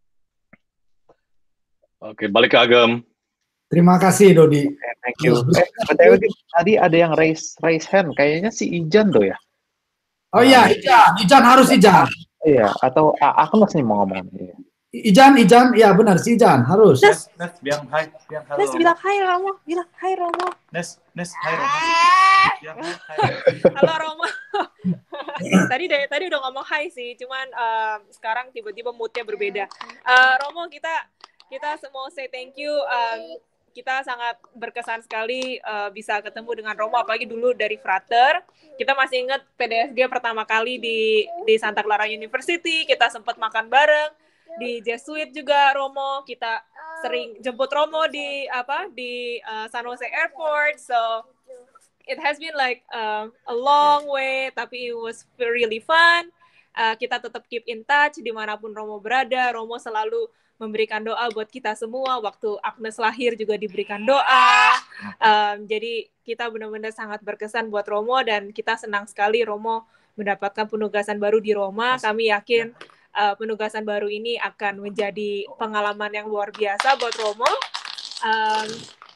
Oke, balik ke Agam. Terima kasih Dodi. Okay, thank you. Eh, B T W tadi ada yang raise raise hand, kayaknya si Ijan tuh ya. Oh iya, Ijan, Ijan harus Ijan. Iya, atau ah, aku masih mau ngomong. Iya. Ijan, Ijan, ya benar si Ijan harus. Nes, Nes bilang hai, bilang halo. Nes bilang hai Romo, bilang hai Romo. Nes, Nes hai Romo. Bilang hai. Halo Romo. tadi deh, tadi udah ngomong hai sih, cuman uh, sekarang tiba-tiba moodnya berbeda. Uh, Romo, kita kita semua say thank you. Um, kita sangat berkesan sekali uh, bisa ketemu dengan Romo, apalagi dulu dari Frater. Kita masih ingat P D S G pertama kali di di Santa Clara University, kita sempat makan bareng. Di Jesuit juga Romo, kita sering jemput Romo di apa di uh, San Jose Airport. So it has been like uh, a long way, tapi it was really fun. Uh, kita tetap keep in touch dimanapun Romo berada. Romo selalu memberikan doa buat kita semua. Waktu Agnes lahir juga diberikan doa. Um, jadi kita benar-benar sangat berkesan buat Romo, dan kita senang sekali Romo mendapatkan penugasan baru di Roma. Kami yakin Uh, penugasan baru ini akan menjadi pengalaman yang luar biasa buat Romo. Um,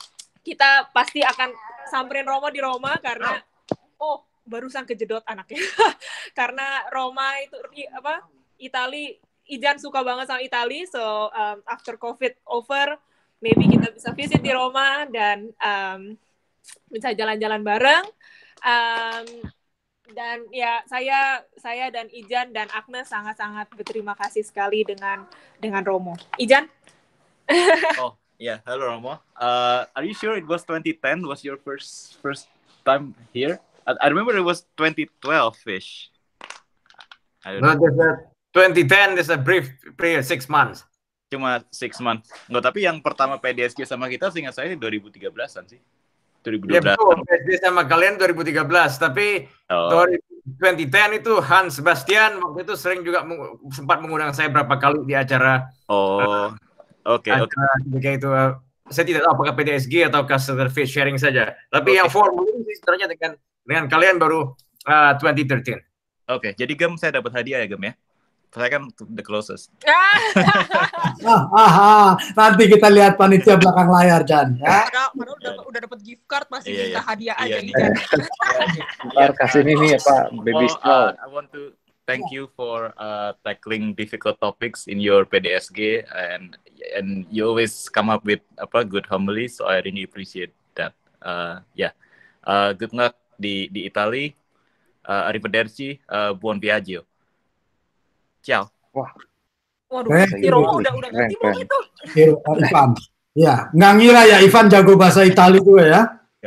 kita pasti akan samperin Romo di Roma karena oh barusan kejedot anaknya karena Roma itu apa Itali, Ijan suka banget sama Itali, so um, after COVID over maybe kita bisa visit di Roma dan um, bisa jalan-jalan bareng. Um, dan ya saya saya dan Ijan dan Agnes sangat-sangat berterima kasih sekali dengan dengan Romo. Ijan? Oh yeah, hello Romo. Uh, are you sure it was twenty ten was your first first time here? I, I remember it was twenty twelve-ish. I don't No, know. there's a twenty ten is a brief period, six months. Cuma six months. Enggak, tapi yang pertama P D S G sama kita seingat saya dua ribu tiga belasan sih. dua ribu dua belas. Ya betul, P S G sama kalian dua ribu tiga belas, tapi Oh. dua ribu sepuluh itu Hans Sebastian waktu itu sering juga meng- sempat mengundang saya berapa kali di acara. Oh, oke, uh, oke. acara ketika itu uh, saya tidak tahu apakah P D S G atau customer face sharing saja. Tapi Oke. yang formal ini sebenarnya dengan dengan kalian baru uh, dua ribu tiga belas. Oke, jadi Gem saya dapat hadiah ya Gem ya. Saya kan the closest. Ah, ah, ah. Nanti kita lihat panitia belakang layar, Jan. Ya. Padahal, padahal udah, udah dapat gift card masih Iya, minta iya. hadiah Iya, aja nih. Ijan. Ntar kasih ini nih ya Pak, baby Well, straw. uh, I want to thank you for uh, tackling difficult topics in your P D S G and and you always come up with apa good homily, so I really appreciate that. Uh, yeah, uh, good luck di di Italy. Uh, arrivederci, uh, buon viaggio. Ciao. Wah. Waduh, Keren. si Romo udah udah ngerti belum itu? Ir- uh, Ivan. Ya, nggak ngira ya Ivan jago bahasa Itali juga ya.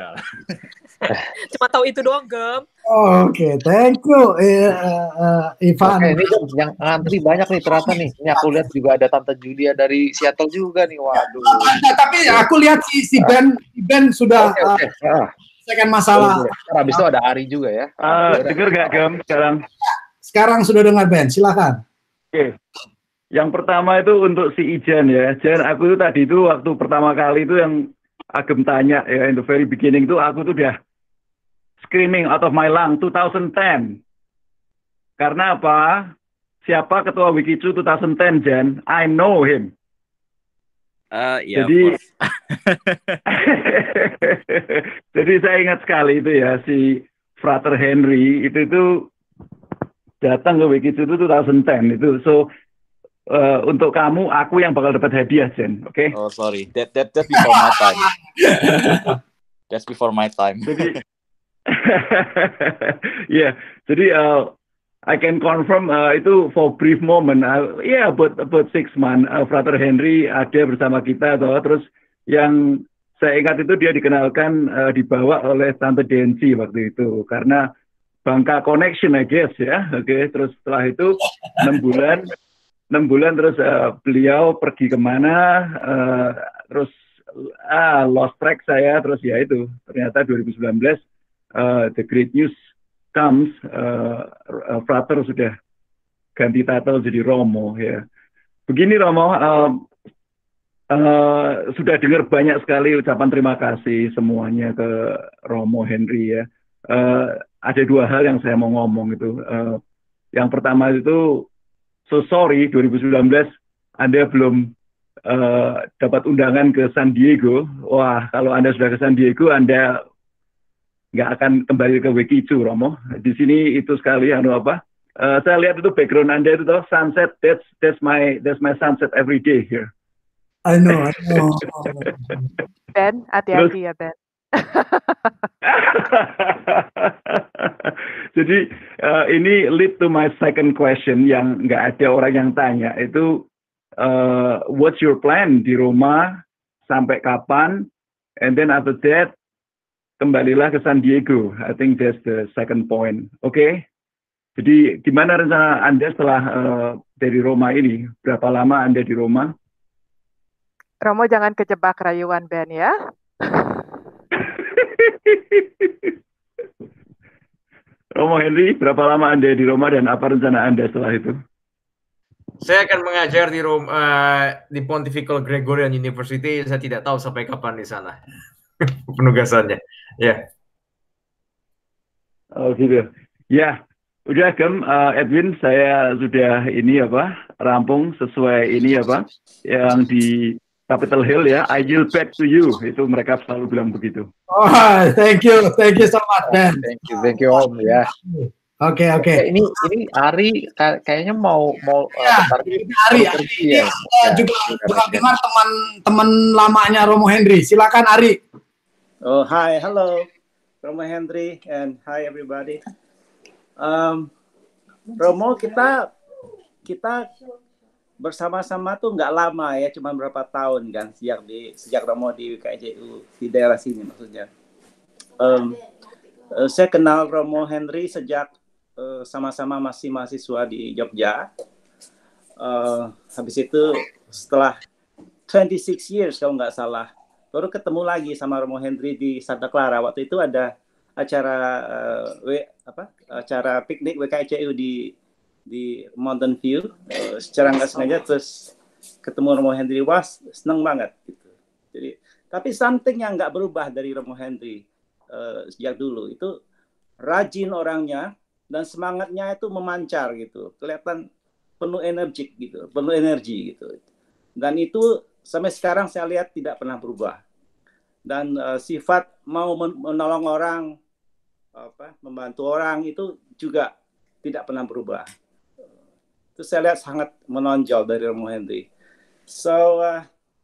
Cuma tahu itu doang, Gem. Oke, thank you eh, eh, Ivan. Oke, ini Gem, yang ngantri banyak nih ternyata nih. Ini aku lihat juga ada Tante Julia dari Seattle juga nih. Waduh. Nah, tapi aku lihat si si Ben si Ben sudah Oke, oke. uh, Ah. selesaikan masalah. Ntar habis itu ada Ari juga ya. Uh, dengar nggak Gem sekarang? Sekarang sudah dengar Ben, silakan. Oke. Yang pertama itu untuk si Ijan ya. Jan, aku itu tadi itu waktu pertama kali itu yang Agem tanya ya, in the very beginning itu aku tuh udah screaming out of my lung dua ribu sepuluh. Karena apa? Siapa ketua Wikicu dua ribu sepuluh, Jan? I know him. Uh, yeah, Jadi of course. jadi saya ingat sekali itu ya, si Frater Henry itu itu datang ke Wikicu itu dua ribu sepuluh itu. So uh, untuk kamu, aku yang bakal dapat hadiah, Jen. Oke? Okay? Oh sorry, that that that's before my time. That's before my time. Jadi, ya, yeah, jadi uh, I can confirm uh, itu for brief moment. Uh, ya, yeah, about about six months. Uh, Frater Henry ada bersama kita, toh. Terus yang saya ingat itu dia dikenalkan uh, dibawa oleh Tante Densi waktu itu karena Bangka Connection, I guess ya. Oke, okay. Terus setelah itu enam bulan, enam bulan terus uh, beliau pergi kemana? Uh, terus ah lost track saya. Terus ya itu ternyata dua ribu sembilan belas uh, the great news comes, uh, uh, Frater sudah ganti title jadi Romo ya. Begini Romo, uh, uh, sudah dengar banyak sekali ucapan terima kasih semuanya ke Romo Henry ya. Uh, ada dua hal yang saya mau ngomong itu. Uh, yang pertama itu, so sorry dua ribu sembilan belas Anda belum uh, dapat undangan ke San Diego. Wah, kalau Anda sudah ke San Diego, Anda nggak akan kembali ke Wikicu, Romo. Di sini itu sekali, anu apa? Uh, saya lihat itu background Anda itu toh sunset. That's that's my that's my sunset every day here. I know, I know. Ben, hati-hati ya Ben. Jadi uh, ini lead to my second question yang nggak ada orang yang tanya itu uh, what's your plan di Roma sampai kapan? And then after that kembalilah ke San Diego. I think that's the second point. Oke. Okay? Jadi gimana rencana Anda setelah uh, dari Roma ini? Berapa lama Anda di Roma? Romo jangan kejebak rayuan Ben ya. Romo Henry, berapa lama Anda di Roma dan apa rencana Anda setelah itu? Saya akan mengajar di Roma, uh, di Pontifical Gregorian University. Saya tidak tahu sampai kapan di sana penugasannya. Ya. Yeah. Oh gitu. Ya, udah Gem, uh, Edwin, saya sudah ini apa rampung sesuai ini apa yang di Capitol Hill ya, I yield back to you. Itu mereka selalu bilang begitu. Oh, thank you, thank you so much, Ben. Thank you, thank you Om ya. Oke, oke. Oke, ini ini Ari kayak- kayaknya mau mau uh, Ya, tertarik ini Ari, mau Ari pergi ini ya. uh, Ya, juga silakan, juga silakan. dengar teman-teman lamanya Romo Henry. Silakan Ari. Oh, hi, hello, Romo Henry, and hi everybody. Um, Romo, kita kita bersama-sama tuh nggak lama ya, cuma berapa tahun kan sejak di sejak Romo di W K I J U di daerah sini maksudnya. Um, uh, saya kenal Romo Henry sejak uh, sama-sama masih mahasiswa di Jogja. Uh, habis itu setelah twenty-six years kalau nggak salah, baru ketemu lagi sama Romo Henry di Santa Clara. Waktu itu ada acara uh, w, apa acara piknik W K I J U di di Mountain View. Uh, secara nggak sengaja terus ketemu Romo Henry, wah seneng banget gitu. Jadi tapi something yang nggak berubah dari Romo Henry uh, sejak dulu itu rajin orangnya dan semangatnya itu memancar gitu, kelihatan penuh energik gitu, penuh energi gitu. Dan itu sampai sekarang saya lihat tidak pernah berubah. Dan uh, sifat mau menolong orang, apa, membantu orang itu juga tidak pernah berubah. Itu saya lihat sangat menonjol dari Romo Henry. So uh,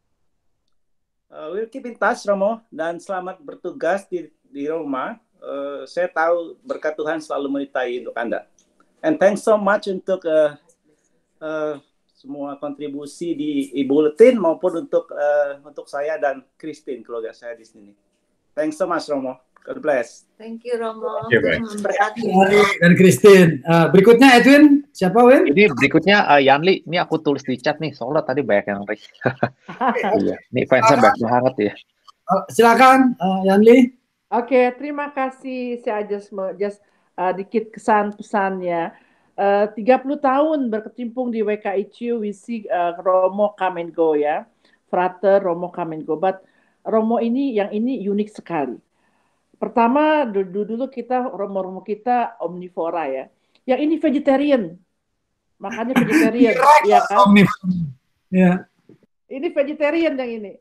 uh, we'll keep in touch Romo, dan selamat bertugas di di Roma. Uh, saya tahu berkat Tuhan selalu menyertai untuk Anda. And thanks so much untuk uh, uh, semua kontribusi di e-bulletin maupun untuk uh, untuk saya dan Christine keluarga saya di sini. Thanks so much Romo. God bless. Thank you Romo. Oke, baik. Memberkati. Ari dan Christine. Uh, berikutnya Edwin, siapa Win? Ini berikutnya uh, Yanli, ini aku tulis di chat nih, soalnya tadi banyak yang reach. Iya, ini fansnya banyak banget ya. Uh, silakan uh, Yanli. Oke, terima kasih. Saya just just uh, dikit kesan pesannya. Uh, tiga puluh tahun berkecimpung di W K I J U, we see uh, Romo come and go ya. Frater Romo come and go. But Romo ini yang ini unik sekali. Pertama dulu dulu kita Romo-Romo kita omnivora ya. Yang ini vegetarian. Makanya vegetarian ya kan? Ya. Ini vegetarian yang ini.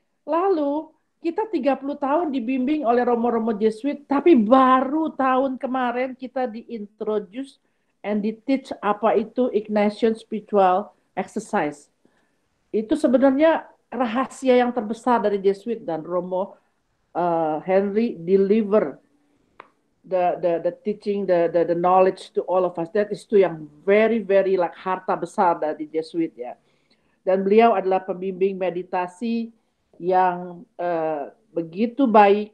Lalu kita tiga puluh tahun dibimbing oleh Romo-Romo Jesuit, tapi baru tahun kemarin kita diintroduce and di-teach apa itu Ignatian Spiritual Exercise. Itu sebenarnya rahasia yang terbesar dari Jesuit, dan Romo uh, Henry deliver the the the teaching, the, the the knowledge to all of us. That is itu yang very very like harta besar dari Jesuit ya. Dan beliau adalah pembimbing meditasi yang uh, begitu baik,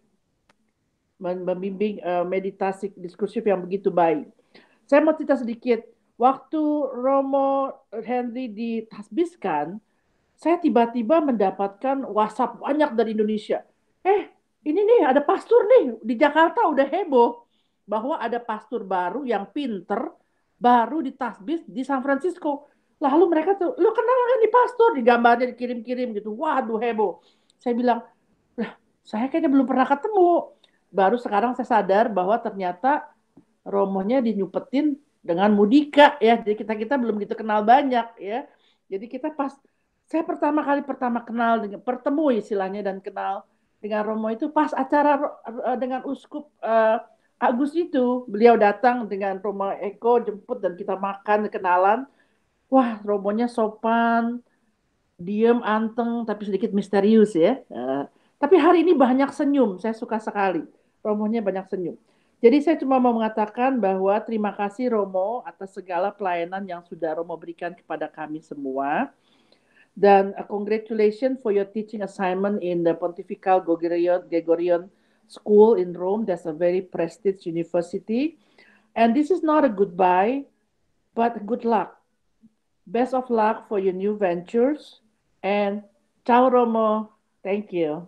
membimbing uh, meditasi diskursif yang begitu baik. Saya mau cerita sedikit. Waktu Romo Henry ditasbiskan, saya tiba-tiba mendapatkan WhatsApp banyak dari Indonesia. Eh, ini nih ada pastor nih di Jakarta udah heboh bahwa ada pastor baru yang pinter baru ditasbis di San Francisco. Lalu mereka tuh, lu kenal kan nih pastor, di gambarnya dikirim-kirim gitu. Waduh heboh. Saya bilang, lah saya kayaknya belum pernah ketemu. Baru sekarang saya sadar bahwa ternyata Romonya dinyupetin dengan Mudika ya. Jadi kita kita belum gitu kenal banyak ya. Jadi kita pas saya pertama kali pertama kenal dengan pertemu istilahnya dan kenal dengan Romo itu pas acara uh, dengan Uskup uh, Agus itu. Beliau datang dengan Romo Eko jemput dan kita makan kenalan. Wah, Romonya sopan, diem, anteng, tapi sedikit misterius ya. Uh, tapi hari ini banyak senyum, saya suka sekali. Romonya banyak senyum. Jadi saya cuma mau mengatakan bahwa terima kasih Romo atas segala pelayanan yang sudah Romo berikan kepada kami semua. Dan uh, congratulations for your teaching assignment in the Pontifical Gregorian, Gregorian School in Rome. That's a very prestigious university. And this is not a goodbye, but good luck. Best of luck for your new ventures. And ciao Romo. Thank you.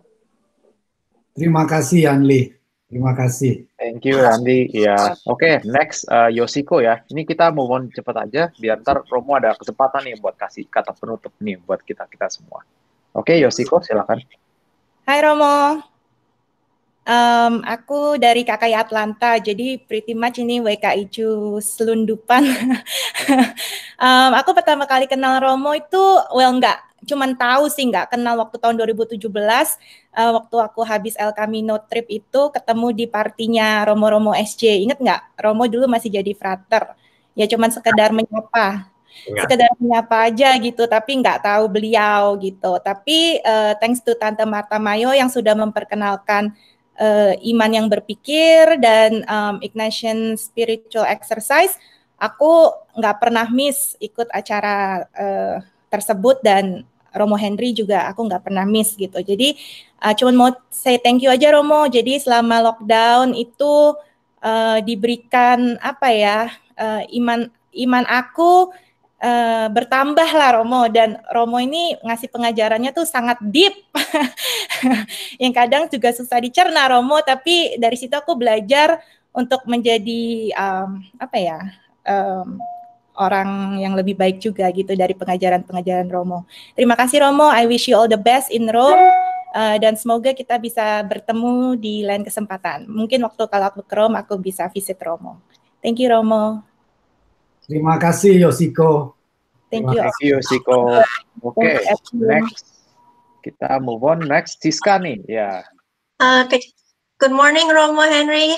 Terima kasih Yanli. Terima kasih. Thank you Andi. Ya, oke. Okay, next uh, Yoshiko ya. Ini kita mau cepat aja biar ntar Romo ada kesempatan nih buat kasih kata penutup nih buat kita kita semua. Oke, okay, Yoshiko silakan. Hai Romo. Um, aku dari K K I Atlanta, jadi pretty much ini W K I C U selundupan. um, aku pertama kali kenal Romo itu, well enggak, cuman tahu sih, enggak kenal waktu tahun dua ribu tujuh belas, uh, waktu aku habis El Camino trip itu ketemu di partinya Romo-Romo S J. Ingat enggak? Romo dulu masih jadi frater. Ya cuman sekedar menyapa. Enggak. Sekedar menyapa aja gitu, tapi nggak tahu beliau gitu. Tapi uh, thanks to Tante Marta Mayo yang sudah memperkenalkan Uh, iman yang berpikir dan um, Ignatian Spiritual Exercise, aku nggak pernah miss ikut acara uh, tersebut, dan Romo Henry juga aku nggak pernah miss gitu. Jadi uh, cuman mau say thank you aja Romo. Jadi selama lockdown itu uh, diberikan apa ya, uh, iman iman aku Uh, bertambah lah Romo, dan Romo ini ngasih pengajarannya tuh sangat deep yang kadang juga susah dicerna Romo, tapi dari situ aku belajar untuk menjadi um, apa ya um, orang yang lebih baik juga gitu dari pengajaran-pengajaran Romo. Terima kasih Romo, I wish you all the best in Rome, uh, dan semoga kita bisa bertemu di lain kesempatan. Mungkin waktu kalau aku ke Rome aku bisa visit Romo. Thank you Romo. Terima kasih Yoshiko. Thank you. Thank you Yoshiko. Oke, okay. Next kita move on. Next Siska nih, ya. Yeah. Uh, good morning Romo Henry.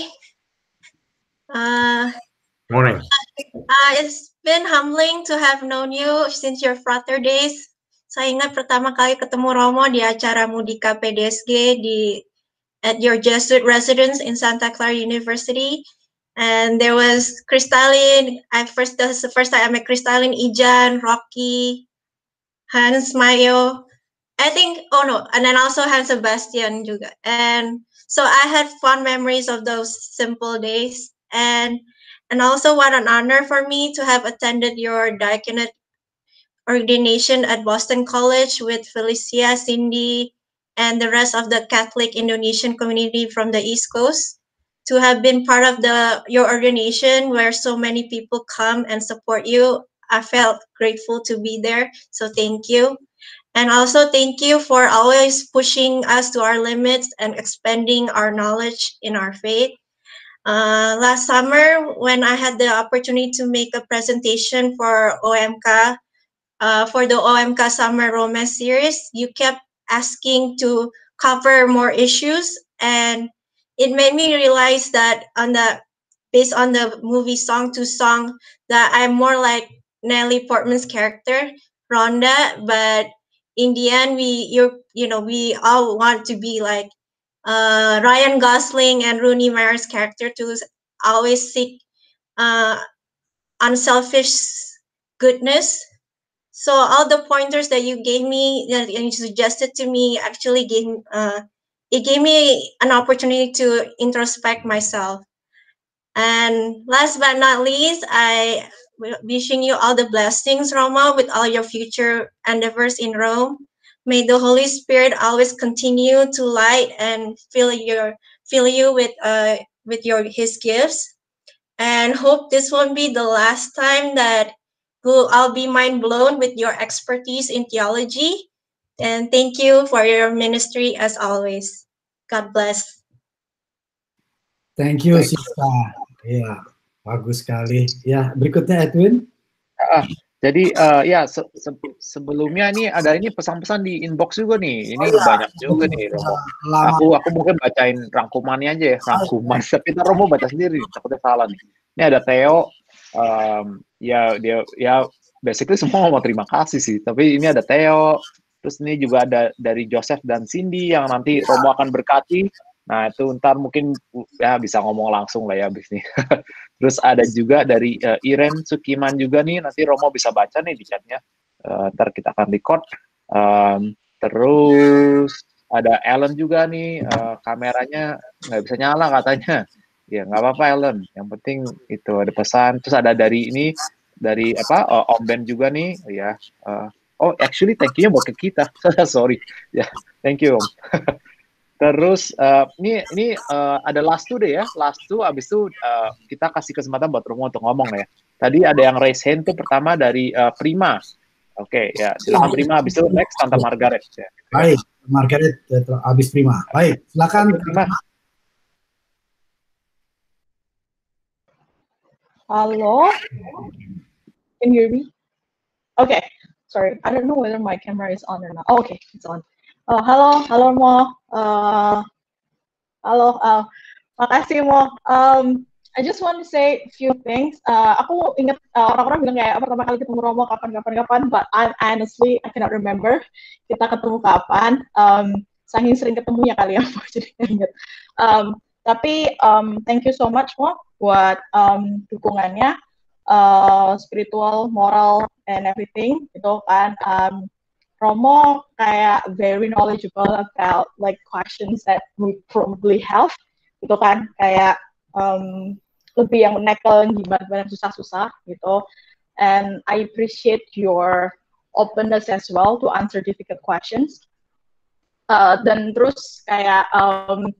Uh, Morning. Uh, it's been humbling to have known you since your frater days. Saya ingat pertama kali ketemu Romo di acara Mudika P D S G di at your Jesuit residence in Santa Clara University. And there was Kristalin. I first that's the first time I met Kristalin, Ijan, Rocky, Hans Mayo. I think oh no, and then also Hans Sebastian juga. And so I had fond memories of those simple days. And and also what an honor for me to have attended your diaconate ordination at Boston College with Felicia, Cindy, and the rest of the Catholic Indonesian community from the East Coast. To have been part of the your ordination where so many people come and support you, I felt grateful to be there. So thank you. And also thank you for always pushing us to our limits and expanding our knowledge in our faith. Uh, last summer, when I had the opportunity to make a presentation for O M K, uh, for the O M K Summer Romance Series, you kept asking to cover more issues, and it made me realize that on the based on the movie Song to Song that I'm more like Natalie Portman's character, Rhonda, but in the end we you you know we all want to be like uh, Ryan Gosling and Rooney Mara's character to always seek uh, unselfish goodness. So all the pointers that you gave me that you suggested to me actually gave uh, it gave me an opportunity to introspect myself. And last but not least, I wishing you all the blessings, Roma, with all your future endeavors in Rome. May the Holy Spirit always continue to light and fill your fill you with uh with your His gifts. And hope this won't be the last time that we'll all be mind blown with your expertise in theology. And thank you for your ministry as always. God bless. Thank you, Siska. Ya, bagus sekali. Ya, berikutnya Edwin. Uh, jadi uh, ya se se sebelumnya nih ada ini pesan-pesan di inbox juga nih. Ini oh, ya. Banyak juga nih Romo. Lama. Aku aku mungkin bacain rangkumannya aja ya, rangkuman. Tapi ntar Romo baca sendiri, takutnya salah nih. Ini ada Theo. Um, ya dia ya basically semua mau terima kasih sih. Tapi ini ada Theo. Terus ini juga ada dari Joseph dan Cindy yang nanti Romo akan berkati. Nah itu ntar mungkin ya bisa ngomong langsung lah ya abis nih. Terus ada juga dari uh, Iren Sukiman juga nih, nanti Romo bisa baca nih di chatnya. Uh, ntar kita akan record. Um, terus ada Ellen juga nih, uh, kameranya nggak bisa nyala katanya. Ya nggak apa-apa Ellen, yang penting itu ada pesan. Terus ada dari ini, dari apa uh, Om Ben juga nih, ya. Uh, Oh, actually thank you-nya buat ke kita. Sorry. Ya, yeah, thank you, Om. Terus uh, ini ini uh, ada last two deh ya. Last two abis itu uh, kita kasih kesempatan buat Romo untuk ngomong lah ya. Tadi ada yang raise hand tuh pertama dari uh, Prima. Oke, okay, ya silakan Prima, abis itu next Tante Margaret ya. Baik, Margaret abis Prima. Baik, silakan Prima. Hello? Can you hear me? Okay, sorry. I don't know whether my camera is on or not. Oh, okay, it's on. Uh, halo, halo Mo. Uh, halo, uh, makasih Mo. Um, I just want to say a few things. Uh, aku ingat uh, orang-orang bilang kayak pertama kali ketemu Romo kapan-kapan-kapan, but I honestly I cannot remember kita ketemu kapan. Um, saking sering ketemunya kali ya, jadi nggak ingat. Um, tapi um, thank you so much Mo buat um, dukungannya, uh, spiritual, moral, and everything gitu kan. Um, Romo kayak very knowledgeable about like questions that we probably have gitu kan, kayak um, lebih yang nekel gimana susah-susah gitu. And I appreciate your openness as well to answer difficult questions. Uh, dan terus kayak um,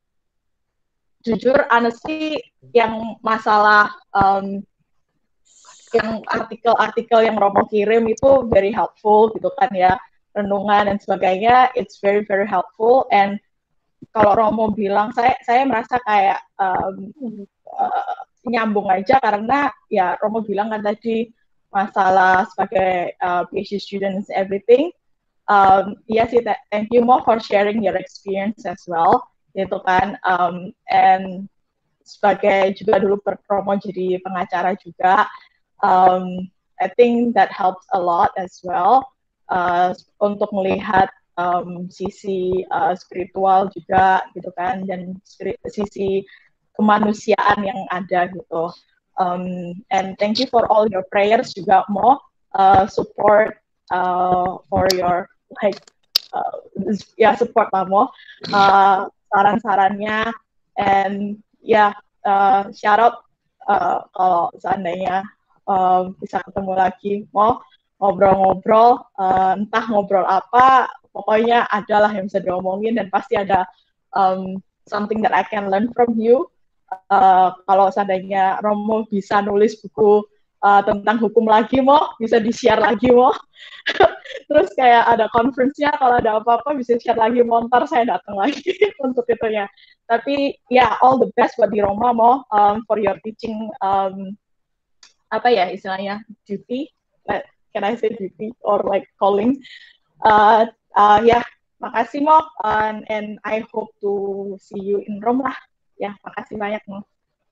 jujur honestly yang masalah um, yang artikel-artikel yang Romo kirim itu very helpful gitu kan ya, renungan dan sebagainya, it's very very helpful. And kalau Romo bilang, saya saya merasa kayak um, uh, nyambung aja karena ya Romo bilang kan tadi masalah sebagai uh, PhD students everything. Um, iya sih, thank you Mo for sharing your experience as well gitu kan. Um, and sebagai juga dulu berpromo jadi pengacara juga. Um, I think that helps a lot as well uh, untuk melihat um, sisi uh, spiritual juga gitu kan, dan sisi kemanusiaan yang ada gitu. Um, and thank you for all your prayers juga Mo, uh, support uh, for your like uh, ya support lah Mo, uh, saran-sarannya, and ya yeah, uh, shout out uh, kalau seandainya Um, bisa ketemu lagi, mau ngobrol-ngobrol, uh, entah ngobrol apa, pokoknya adalah yang bisa diomongin, dan pasti ada um, something that I can learn from you. Uh, kalau seandainya Romo bisa nulis buku uh, tentang hukum lagi, mau bisa di-share lagi, mau terus kayak ada conference-nya, kalau ada apa-apa bisa share lagi, mau ntar saya datang lagi untuk itunya. Tapi ya, yeah, all the best buat di Roma, mau um, for your teaching um, apa ya istilahnya, duty, like, can I say duty or like calling? Uh, uh, ya, yeah, makasih Mo, uh, and I hope to see you in Rome lah. Ya, makasih banyak Mo.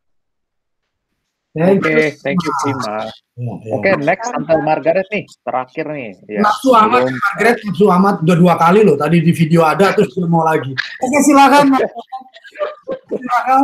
Oke, okay, thank you Cima. Ya, ya. Oke, okay, next Tante Margaret nih, terakhir nih. Ya, nafsu amat, belum... Margaret nafsu amat udah dua kali loh. Tadi di video ada, terus mau lagi. Oke, silakan. Silakan.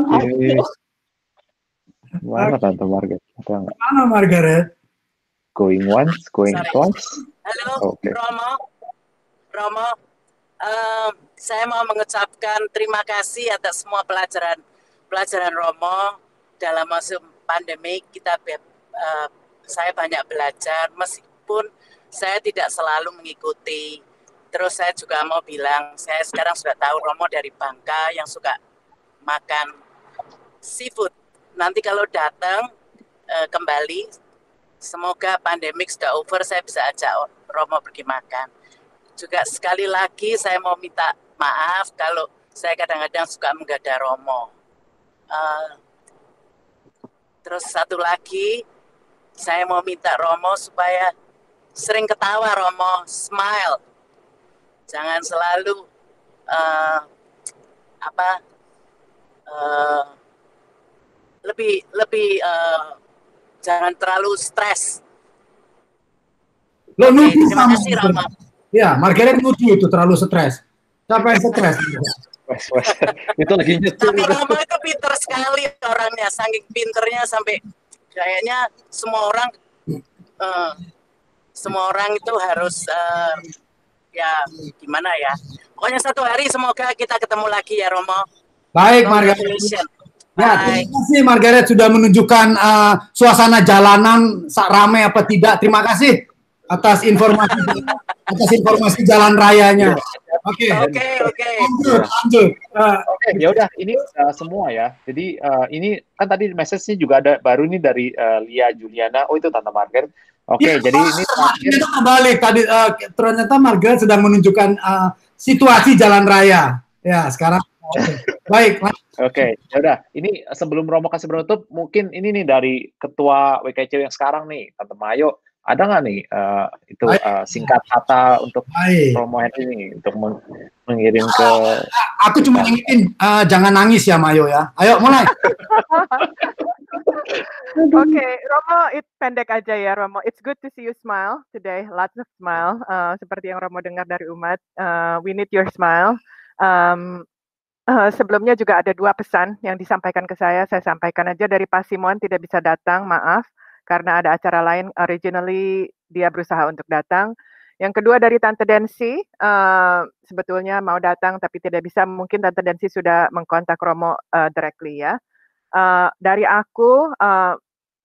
Mana Tante Margaret? Mana Margaret? Going once, going Sorry. twice. Halo, okay. Romo. Romo, uh, saya mau mengucapkan terima kasih atas semua pelajaran pelajaran Romo dalam masa pandemi. Kita uh, saya banyak belajar, meskipun saya tidak selalu mengikuti. Terus saya juga mau bilang, saya sekarang sudah tahu Romo dari Bangka yang suka makan seafood. Nanti kalau datang uh, kembali, semoga pandemik sudah over, saya bisa ajak Romo pergi makan. Juga sekali lagi saya mau minta maaf kalau saya kadang-kadang suka menggada Romo. Uh, terus satu lagi, saya mau minta Romo supaya sering ketawa Romo, smile. Jangan selalu uh, apa uh, lebih lebih uh, jangan terlalu stres. Lo Oke, nuduh terima sama kasih Romo. Ya, Margaret nuduh itu terlalu stres. Siapa yang stres? Itu lagi nyetir. Tapi Romo itu pinter sekali orangnya, saking pinternya sampai kayaknya semua orang uh, semua orang itu harus uh, ya gimana ya. Pokoknya satu hari semoga kita ketemu lagi ya Romo. Baik Margaret. Ya, terima kasih Margaret sudah menunjukkan uh, suasana jalanan ramai apa tidak. Terima kasih atas informasi atas informasi jalan rayanya. Oke. Oke, oke. Lanjut, lanjut. Uh, Oke, ya udah ini uh, semua ya. Jadi uh, ini kan tadi message-nya juga ada baru nih dari uh, Lia Juliana. Oh, itu Tante Margaret. Oke, okay, ya, jadi ini terakhir. Ternyata kebalik tadi uh, ternyata Margaret sedang menunjukkan uh, situasi jalan raya. Ya, sekarang Baik. Oke, okay, ya udah. Ini sebelum Romo kasih penutup, mungkin ini nih dari Ketua W K I C U yang sekarang nih, Tante Mayo, ada nggak nih uh, itu uh, singkat kata untuk Baik. Romo Henry ini untuk meng mengirim ke. Aku cuma ingetin uh, jangan nangis ya Mayo ya. Ayo mulai. Oke, okay, Romo, it pendek aja ya Romo. It's good to see you smile today, lots of smile. Uh, seperti yang Romo dengar dari umat, uh, we need your smile. Um, uh, sebelumnya juga ada dua pesan yang disampaikan ke saya. Saya sampaikan aja dari Pak Simon tidak bisa datang, maaf, karena ada acara lain. Originally dia berusaha untuk datang. Yang kedua dari Tante Densi, uh, sebetulnya mau datang tapi tidak bisa. Mungkin Tante Densi sudah mengkontak Romo uh, directly ya. Uh, dari aku, uh,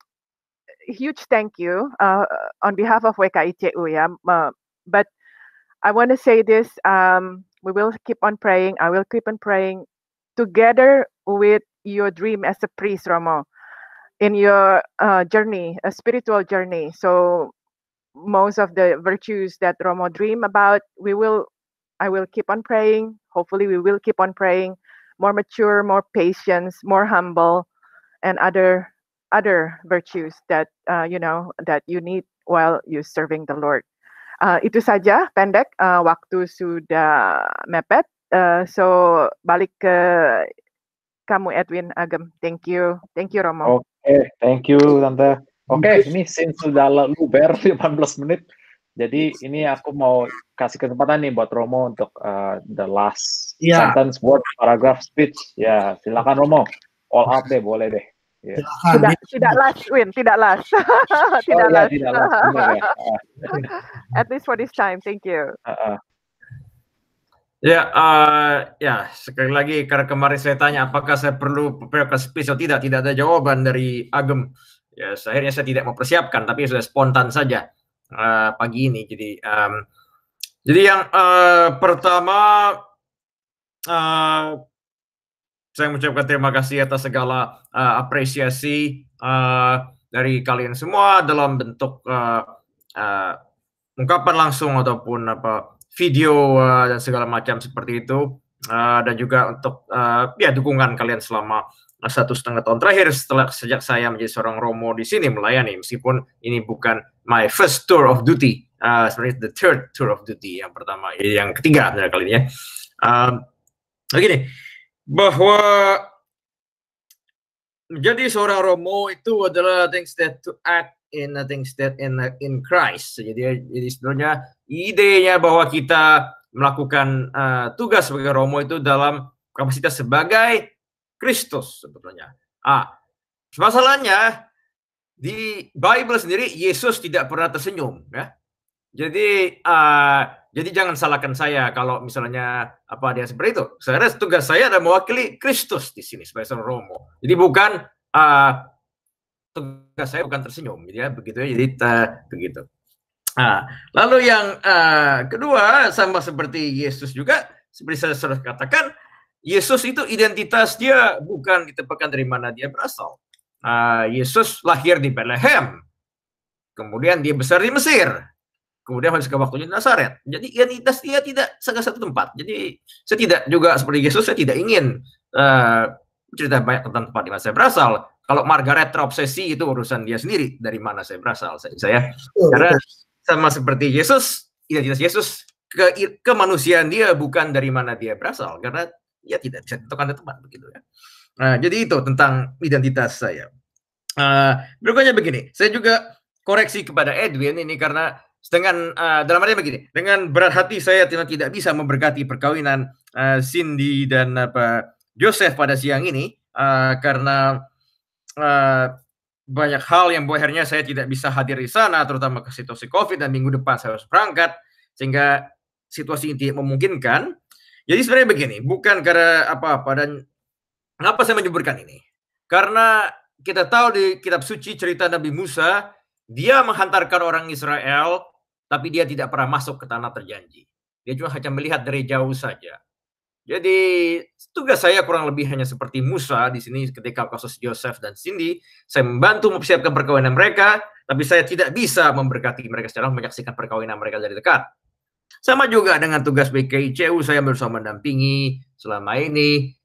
huge thank you uh, on behalf of W K I C U ya. Uh, but I want to say this, um, we will keep on praying. I will keep on praying together with your dream as a priest, Romo, in your uh, journey, a spiritual journey. So most of the virtues that Romo dream about, we will, I will keep on praying. Hopefully we will keep on praying. More mature, more patience, more humble, and other other virtues that uh, you know that you need while you serving the Lord. Uh, itu saja pendek. Uh, waktu sudah mepet. Uh, so balik ke kamu Edwin Agem. Thank you, thank you Romo. Oke, okay, thank you Tante. Oke, okay, ini since sudah lalu ber delapan belas menit. Jadi ini aku mau kasih kesempatan nih buat Romo untuk uh, the last yeah. sentence, word, paragraph, speech. Ya, silakan Romo. All out deh, boleh deh. Yeah. Tidak, tidak last, Win. Tidak last. tidak oh, last. Ya, tidak last. Benar, ya. At least for this time. Thank you. Uh -uh. Ya, uh, ya sekali lagi karena kemarin saya tanya apakah saya perlu prepare speech atau tidak, tidak ada jawaban dari Agem. Ya, akhirnya saya tidak mempersiapkan, tapi sudah spontan saja. Uh, pagi ini, jadi um, jadi yang uh, pertama uh, saya mengucapkan terima kasih atas segala uh, apresiasi uh, dari kalian semua dalam bentuk uh, uh, ungkapan langsung ataupun apa video uh, dan segala macam seperti itu, uh, dan juga untuk uh, ya dukungan kalian selama satu setengah tahun terakhir setelah sejak saya menjadi seorang Romo di sini melayani, meskipun ini bukan my first tour of duty, uh, sebenarnya the third tour of duty, yang pertama, yang ketiga kali ini ya. Um, begini, bahwa menjadi seorang Romo itu adalah things that to act in things that in in Christ. Jadi, jadi sebenarnya idenya bahwa kita melakukan uh, tugas sebagai Romo itu dalam kapasitas sebagai Kristus sebetulnya. Ah, masalahnya di Bible sendiri Yesus tidak pernah tersenyum, ya. Jadi, uh, jadi jangan salahkan saya kalau misalnya apa dia seperti itu. Saya rasa tugas saya adalah mewakili Kristus di sini sebagai seorang Romo. Jadi bukan uh, tugas saya bukan tersenyum, ya begitu ya. Jadi uh, begitu. Nah, lalu yang uh, kedua sama seperti Yesus juga, seperti saya sudah katakan. Yesus itu identitas dia bukan ditebakkan dari mana dia berasal. Uh, Yesus lahir di Bethlehem, kemudian dia besar di Mesir, kemudian habis ke waktunya di Nazaret. Jadi identitas dia tidak sangat satu tempat. Jadi saya tidak juga seperti Yesus, saya tidak ingin uh, cerita banyak tentang tempat di mana saya berasal. Kalau Margaret terobsesi itu urusan dia sendiri dari mana saya berasal. Saya, saya karena sama seperti Yesus, identitas Yesus ke kemanusiaan dia bukan dari mana dia berasal, karena ya tidak bisa ditentukan tempat begitu ya. Nah, jadi itu tentang identitas saya. Uh, berikutnya begini, saya juga koreksi kepada Edwin ini karena dengan uh, dalam artinya begini, dengan berat hati saya tidak tidak bisa memberkati perkawinan uh, Cindy dan apa Joseph pada siang ini uh, karena uh, banyak hal yang akhirnya saya tidak bisa hadir di sana, terutama ke situasi COVID dan minggu depan saya harus berangkat sehingga situasi ini tidak memungkinkan. Jadi sebenarnya begini, bukan karena apa-apa, dan kenapa saya menyebutkan ini? Karena kita tahu di kitab suci cerita Nabi Musa, dia menghantarkan orang Israel, tapi dia tidak pernah masuk ke tanah terjanji. Dia cuma hanya melihat dari jauh saja. Jadi tugas saya kurang lebih hanya seperti Musa di sini ketika kasus Joseph dan Cindy, saya membantu mempersiapkan perkawinan mereka, tapi saya tidak bisa memberkati mereka secara menyaksikan perkawinan mereka dari dekat. Sama juga dengan tugas W K I C U, saya berusaha mendampingi selama ini,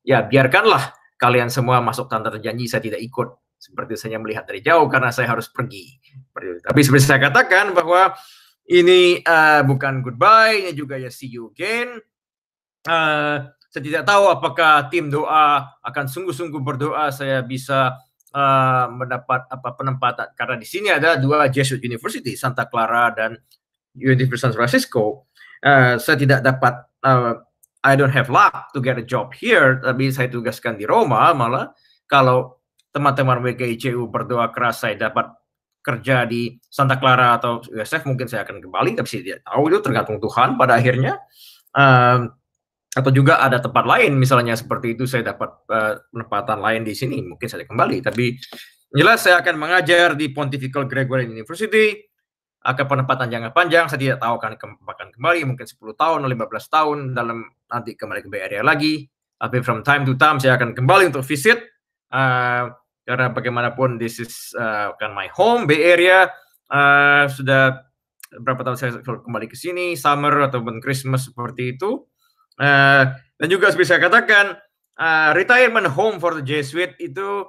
ya biarkanlah kalian semua masuk tanah terjanji, saya tidak ikut. Seperti saya melihat dari jauh karena saya harus pergi. Tapi seperti saya katakan bahwa ini uh, bukan goodbye, ini juga ya see you again. Uh, saya tidak tahu apakah tim doa akan sungguh-sungguh berdoa saya bisa uh, mendapat apa penempatan, karena di sini ada dua Jesuit University, Santa Clara dan University San Francisco. Uh, saya tidak dapat, uh, I don't have luck to get a job here, tapi saya tugaskan di Roma. Malah kalau teman-teman W K I C U berdoa keras saya dapat kerja di Santa Clara atau U S F, mungkin saya akan kembali, tapi saya tidak tahu, itu tergantung Tuhan pada akhirnya. Um, atau juga ada tempat lain, misalnya seperti itu saya dapat uh, penempatan lain di sini, mungkin saya kembali. Tapi jelas saya akan mengajar di Pontifical Gregorian University, akan penempatan jangka panjang, saya tidak tahu akan, akan kembali, mungkin sepuluh tahun, lima belas tahun, dalam nanti kembali ke Bay Area lagi. Tapi from time to time saya akan kembali untuk visit, uh, karena bagaimanapun this is uh, kan my home, Bay Area. Uh, sudah berapa tahun saya kembali ke sini, summer ataupun Christmas seperti itu. Uh, dan juga seperti saya katakan, uh, retirement home for the Jesuit itu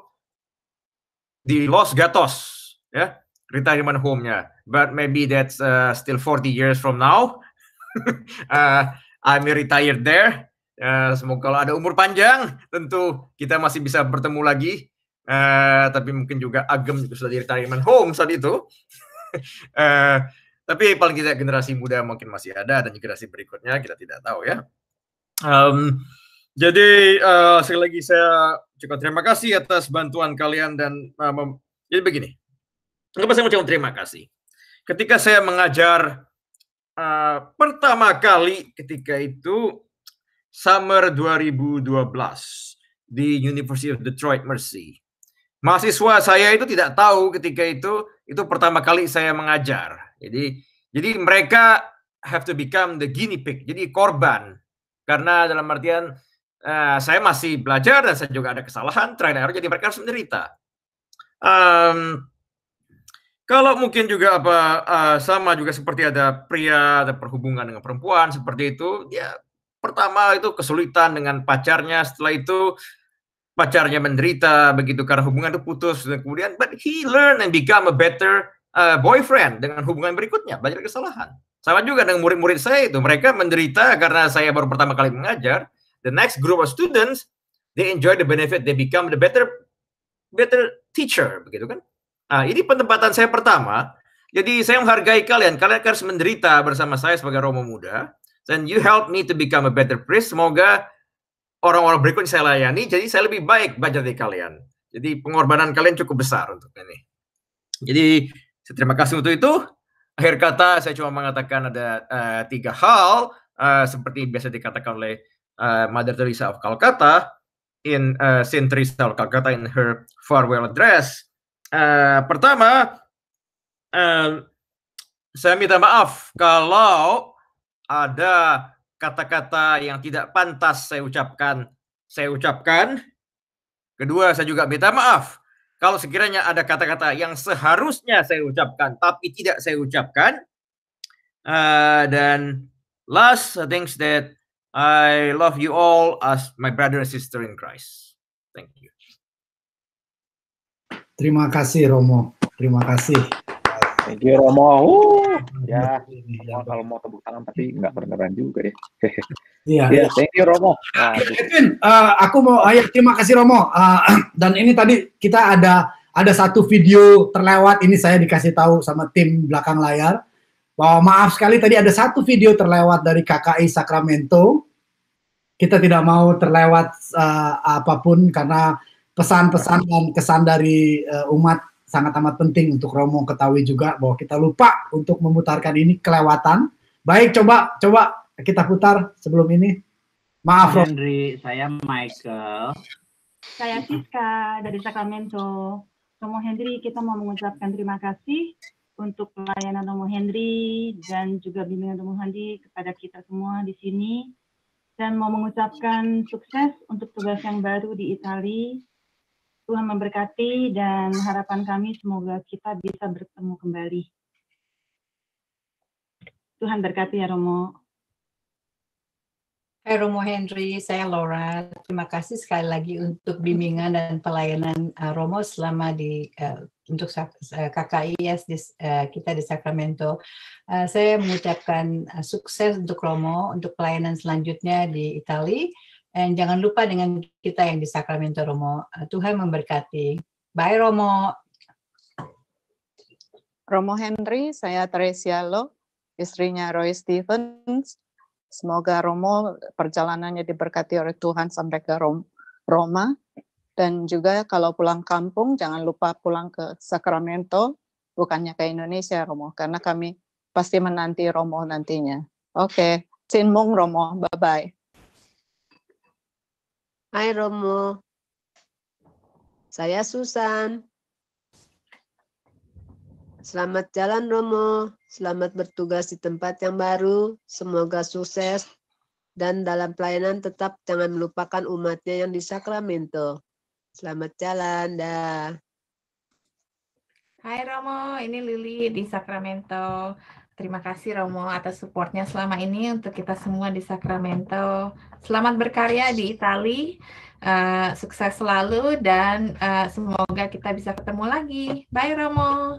di Los Gatos, ya, retirement home-nya. But maybe that's uh, still forty years from now. uh, I'm retired there. Uh, semoga kalau ada umur panjang, tentu kita masih bisa bertemu lagi. Uh, tapi mungkin juga Agem juga sudah di retirement home saat itu. uh, tapi paling tidak generasi muda mungkin masih ada, dan generasi berikutnya kita tidak tahu ya. Um, jadi uh, sekali lagi saya cukup terima kasih atas bantuan kalian dan um, jadi begini. Kenapa saya mau terima kasih? Ketika saya mengajar uh, pertama kali ketika itu summer dua ribu dua belas di University of Detroit Mercy. Mahasiswa saya itu tidak tahu ketika itu itu pertama kali saya mengajar. Jadi jadi mereka have to become the guinea pig, jadi korban. Karena dalam artian uh, saya masih belajar dan saya juga ada kesalahan, trial and error, jadi mereka harus menderita. Um, kalau mungkin juga apa uh, sama juga seperti ada pria, ada perhubungan dengan perempuan seperti itu, ya pertama itu kesulitan dengan pacarnya, setelah itu pacarnya menderita begitu karena hubungan itu putus, dan kemudian but he learn and become a better uh, boyfriend dengan hubungan berikutnya, belajar kesalahan. Sama juga dengan murid-murid saya itu, mereka menderita karena saya baru pertama kali mengajar. The next group of students, they enjoy the benefit, they become the better better teacher, begitu kan? Nah, ini penempatan saya pertama. Jadi saya menghargai kalian, kalian harus menderita bersama saya sebagai Romo muda. And you help me to become a better priest. Semoga orang-orang berikutnya saya layani, jadi saya lebih baik belajar dari kalian. Jadi pengorbanan kalian cukup besar untuk ini. Jadi saya terima kasih untuk itu. Akhir kata saya cuma mengatakan ada uh, tiga hal uh, seperti biasa dikatakan oleh uh, Mother Teresa of Calcutta in uh, Saint Teresa of Calcutta in her farewell address. Uh, pertama, uh, saya minta maaf kalau ada kata-kata yang tidak pantas saya ucapkan, saya ucapkan. Kedua, saya juga minta maaf kalau sekiranya ada kata-kata yang seharusnya saya ucapkan, tapi tidak saya ucapkan. Uh, dan last, I think that I love you all as my brother and sister in Christ. Thank you. Terima kasih Romo. Terima kasih. Thank you Romo. Uh, ya, Romo kalau mau tepuk tangan tapi nggak kedengeran juga deh. Iya. Ya, thank you Romo. Nah, Edwin, uh, aku mau ayo terima kasih Romo. Uh, dan ini tadi kita ada ada satu video terlewat, ini saya dikasih tahu sama tim belakang layar bahwa maaf sekali tadi ada satu video terlewat dari K K I Sacramento. Kita tidak mau terlewat uh, apapun karena pesan-pesan dan kesan dari uh, umat sangat amat penting untuk Romo ketahui juga bahwa kita lupa untuk memutarkan ini, kelewatan. Baik, coba coba kita putar sebelum ini. Maaf, Romo. Henry, saya Michael. Saya Siska dari Sacramento. Romo Henry, kita mau mengucapkan terima kasih untuk pelayanan Romo Henry dan juga bimbingan Romo Henry kepada kita semua di sini. Dan mau mengucapkan sukses untuk tugas yang baru di Italia. Tuhan memberkati dan harapan kami semoga kita bisa bertemu kembali. Tuhan berkati ya Romo. Hai Romo Henry, saya Laura. Terima kasih sekali lagi untuk bimbingan dan pelayanan uh, Romo selama di uh, untuk uh, K K I S di, uh, kita di Sacramento. Uh, saya mengucapkan uh, sukses untuk Romo untuk pelayanan selanjutnya di Italia. Dan jangan lupa dengan kita yang di Sacramento, Romo. Uh, Tuhan memberkati. Bye Romo. Romo Henry, saya Teresia Lo, istrinya Roy Stevens. Semoga Romo perjalanannya diberkati oleh Tuhan sampai ke Roma. Dan juga kalau pulang kampung, jangan lupa pulang ke Sacramento, bukannya ke Indonesia, Romo. Karena kami pasti menanti Romo nantinya. Oke, Sin Mung Romo, bye-bye. Hai Romo, saya Susan. Selamat jalan Romo, selamat bertugas di tempat yang baru, semoga sukses, dan dalam pelayanan tetap jangan melupakan umatnya yang di Sacramento. Selamat jalan, dah. Hai Romo, ini Lili di Sacramento. Terima kasih Romo atas supportnya selama ini untuk kita semua di Sacramento. Selamat berkarya di Italia, uh, sukses selalu, dan uh, semoga kita bisa ketemu lagi. Bye Romo.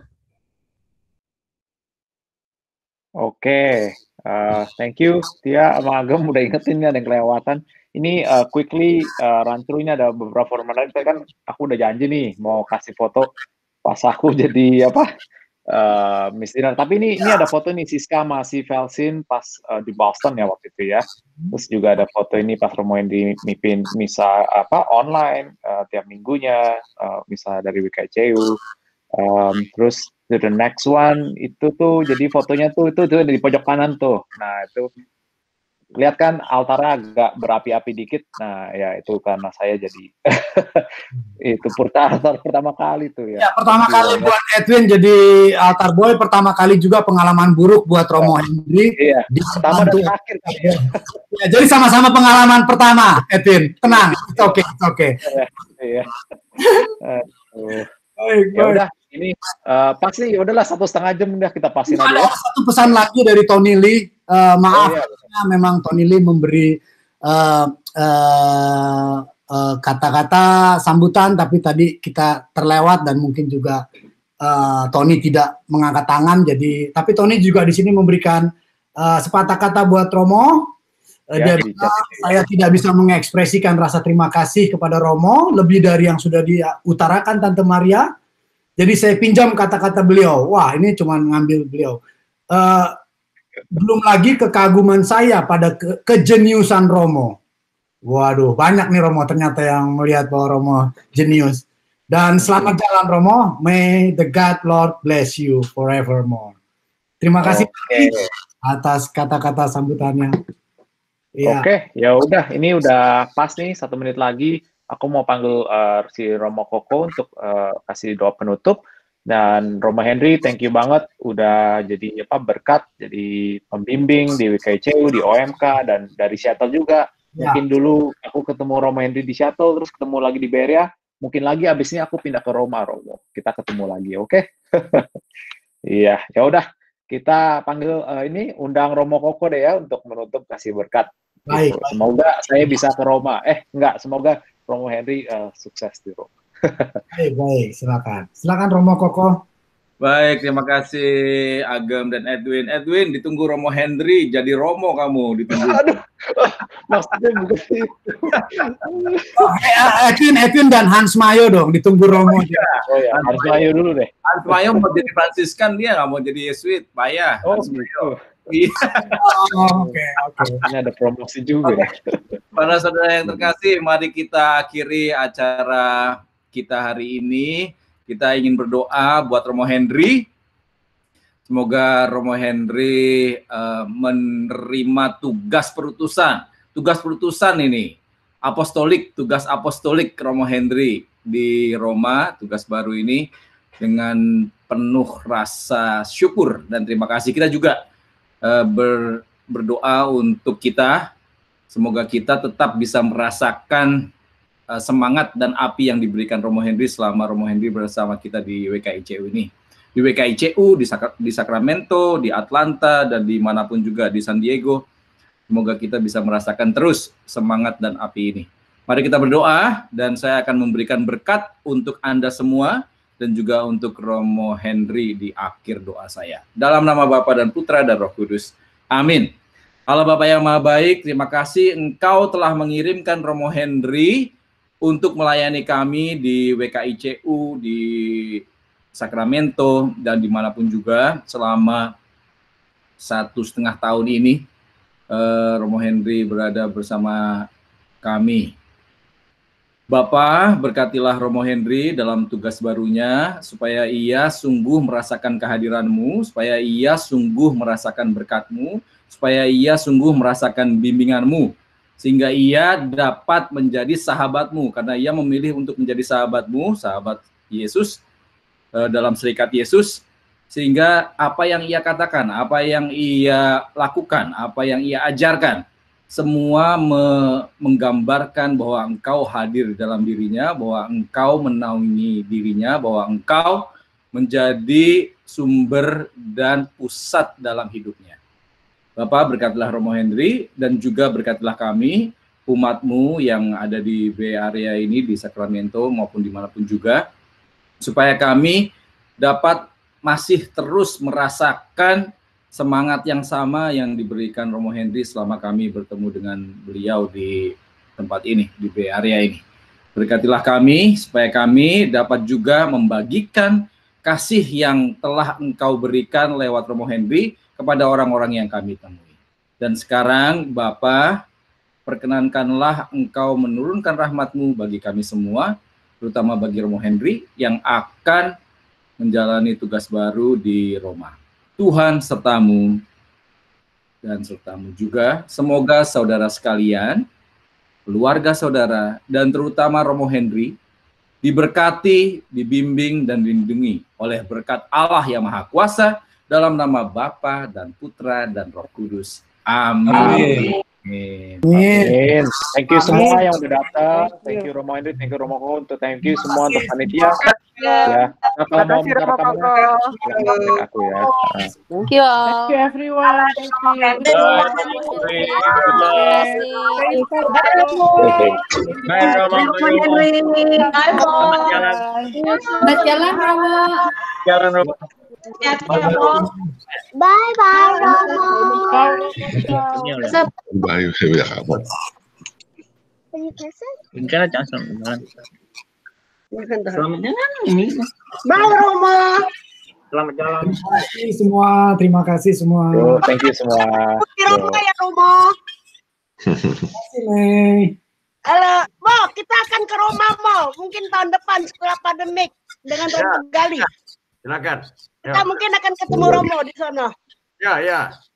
Oke, okay. uh, thank you Tia sama Agam udah ingetin nih ada yang kelewatan. Ini uh, quickly uh, run through ini ada beberapa formulir. Kan aku udah janji nih mau kasih foto pas aku jadi apa uh, Miss Dinner. Tapi ini ini ada foto nih Siska masih Velsin pas uh, di Boston ya waktu itu ya. Terus juga ada foto ini pas Romo yang dimimpin misa apa online uh, tiap minggunya, uh, misa dari W K C U. Um, terus to the next one itu tuh jadi fotonya tuh itu tuh di pojok kanan tuh. Nah itu lihat kan altarnya agak berapi-api dikit. Nah ya itu karena saya jadi itu altar pertama kali tuh ya. Ya pertama kali buat Edwin jadi altar boy, pertama kali juga pengalaman buruk buat Romo Henry. Iya. Di pertama dan terakhir. Ya, jadi sama-sama pengalaman pertama, Edwin. Tenang, oke, oke. Okay, okay. Iya. Ya udah, ini uh, pasti ya udahlah satu setengah jam udah kita pasin aja. Ada satu pesan lagi dari Tony Lee. Uh, maaf, oh, iya. Memang Tony Lee memberi uh, uh, uh, kata-kata sambutan, tapi tadi kita terlewat dan mungkin juga uh, Tony tidak mengangkat tangan. Jadi, tapi Tony juga di sini memberikan uh, sepatah kata buat Romo. Uh, ya, dia bilang, saya tidak bisa mengekspresikan rasa terima kasih kepada Romo lebih dari yang sudah diutarakan Tante Maria. Jadi saya pinjam kata-kata beliau. Wah, ini cuma ngambil beliau. Uh, belum lagi kekaguman saya pada ke kejeniusan Romo. Waduh, banyak nih Romo ternyata yang melihat bahwa Romo jenius. Dan selamat jalan Romo. May the God Lord bless you forevermore. Terima kasih okay. atas kata-kata sambutannya. Ya. Oke, ya udah, ini udah pas nih satu menit lagi. Aku mau panggil uh, si Romo Koko untuk uh, kasih doa penutup. Dan Romo Henry, thank you banget udah jadi apa berkat, jadi pembimbing di W K C U, di O M K, dan dari Seattle juga. Ya. Mungkin dulu aku ketemu Romo Henry di Seattle, terus ketemu lagi di Berea. Mungkin lagi abis ini aku pindah ke Roma, Romo. Kita ketemu lagi, oke? Okay? Iya, ya udah. Kita panggil uh, ini undang Romo Koko deh ya untuk menutup kasih berkat. Baik. Gitu. Semoga saya bisa ke Roma. Eh, enggak, semoga Romo Henry uh, sukses di Roma. Baik, baik, silakan. Silakan Romo Koko. Baik, terima kasih Agam dan Edwin. Edwin, ditunggu Romo Henry, jadi Romo kamu, ditunggu. Aduh, maksudnya begitu. Oh, Edwin, Edwin dan Hans Mayo dong, ditunggu Romo. Oh iya, oh, iya. Hans, Hans Mayo dulu deh. Hans Mayo mau jadi Fransiskan, dia nggak mau jadi Yesuit, payah. Oh, gitu. Iya. Oh, oke, oke. Ini ada promosi juga. Okay. Para saudara yang terkasih, mari kita akhiri acara kita hari ini. Kita ingin berdoa buat Romo Henry. Semoga Romo Henry uh, menerima tugas perutusan. Tugas perutusan ini, apostolik, tugas apostolik Romo Henry di Roma, tugas baru ini dengan penuh rasa syukur dan terima kasih. Kita juga uh, ber, berdoa untuk kita. Semoga kita tetap bisa merasakan Uh, semangat dan api yang diberikan Romo Henry selama Romo Henry bersama kita di W K I C U ini. Di W K I C U, di, Sak di Sacramento, di Atlanta, dan dimanapun juga di San Diego. Semoga kita bisa merasakan terus semangat dan api ini. Mari kita berdoa dan saya akan memberikan berkat untuk Anda semua dan juga untuk Romo Henry di akhir doa saya. Dalam nama Bapa dan Putra dan Roh Kudus. Amin. Allah Bapa yang Maha Baik, terima kasih Engkau telah mengirimkan Romo Henry untuk melayani kami di W K I C U, di Sacramento, dan dimanapun juga selama satu setengah tahun ini. Uh, Romo Henry berada bersama kami. Bapa, berkatilah Romo Henry dalam tugas barunya, supaya ia sungguh merasakan kehadiran-Mu, supaya ia sungguh merasakan berkat-Mu, supaya ia sungguh merasakan bimbingan-Mu, sehingga ia dapat menjadi sahabat-Mu, karena ia memilih untuk menjadi sahabat-Mu, sahabat Yesus, eh, dalam serikat Yesus, sehingga apa yang ia katakan, apa yang ia lakukan, apa yang ia ajarkan, semua me menggambarkan bahwa Engkau hadir dalam dirinya, bahwa Engkau menaungi dirinya, bahwa Engkau menjadi sumber dan pusat dalam hidupnya. Bapak, berkatilah Romo Henry dan juga berkatilah kami, umat-Mu yang ada di Bay Area ini, di Sacramento maupun dimanapun juga, supaya kami dapat masih terus merasakan semangat yang sama yang diberikan Romo Henry selama kami bertemu dengan beliau di tempat ini, di Bay Area ini. Berkatilah kami, supaya kami dapat juga membagikan kasih yang telah Engkau berikan lewat Romo Henry kepada orang-orang yang kami temui. Dan sekarang, Bapa, perkenankanlah Engkau menurunkan rahmat-Mu bagi kami semua, terutama bagi Romo Henry yang akan menjalani tugas baru di Roma. Tuhan sertamu dan sertamu juga. Semoga saudara sekalian, keluarga saudara, dan terutama Romo Henry diberkati, dibimbing, dan dilindungi oleh berkat Allah yang Maha Kuasa dalam nama Bapa dan Putra dan Roh Kudus. Amin. Amin. Amin. Thank you semua yang udah datang. Thank you Romo Henry, thank you Romo Ko, untuk thank you semua untuk panitia. Ya, kalau mau minta rekamannya, silakan aku ya. Thank you all. Thank you everyone. Thank you. Bye Romo. Selamat jalan Romo. Jalan Romo. Bye bye Romo. Bye bye kapan? Enggak, jangan jalan. Selamat jalan ini. Bye Romo. Selamat jalan. Terima kasih semua, terima kasih semua. Yo, thank you semua. Romo ya Romo. Terima kasih Mei. Halo, Mo, kita akan ke Roma Mo. Mungkin tahun depan setelah pandemik dengan Romo Gali. Silakan. Kita mungkin akan ketemu Romo di sana. Ya, ya.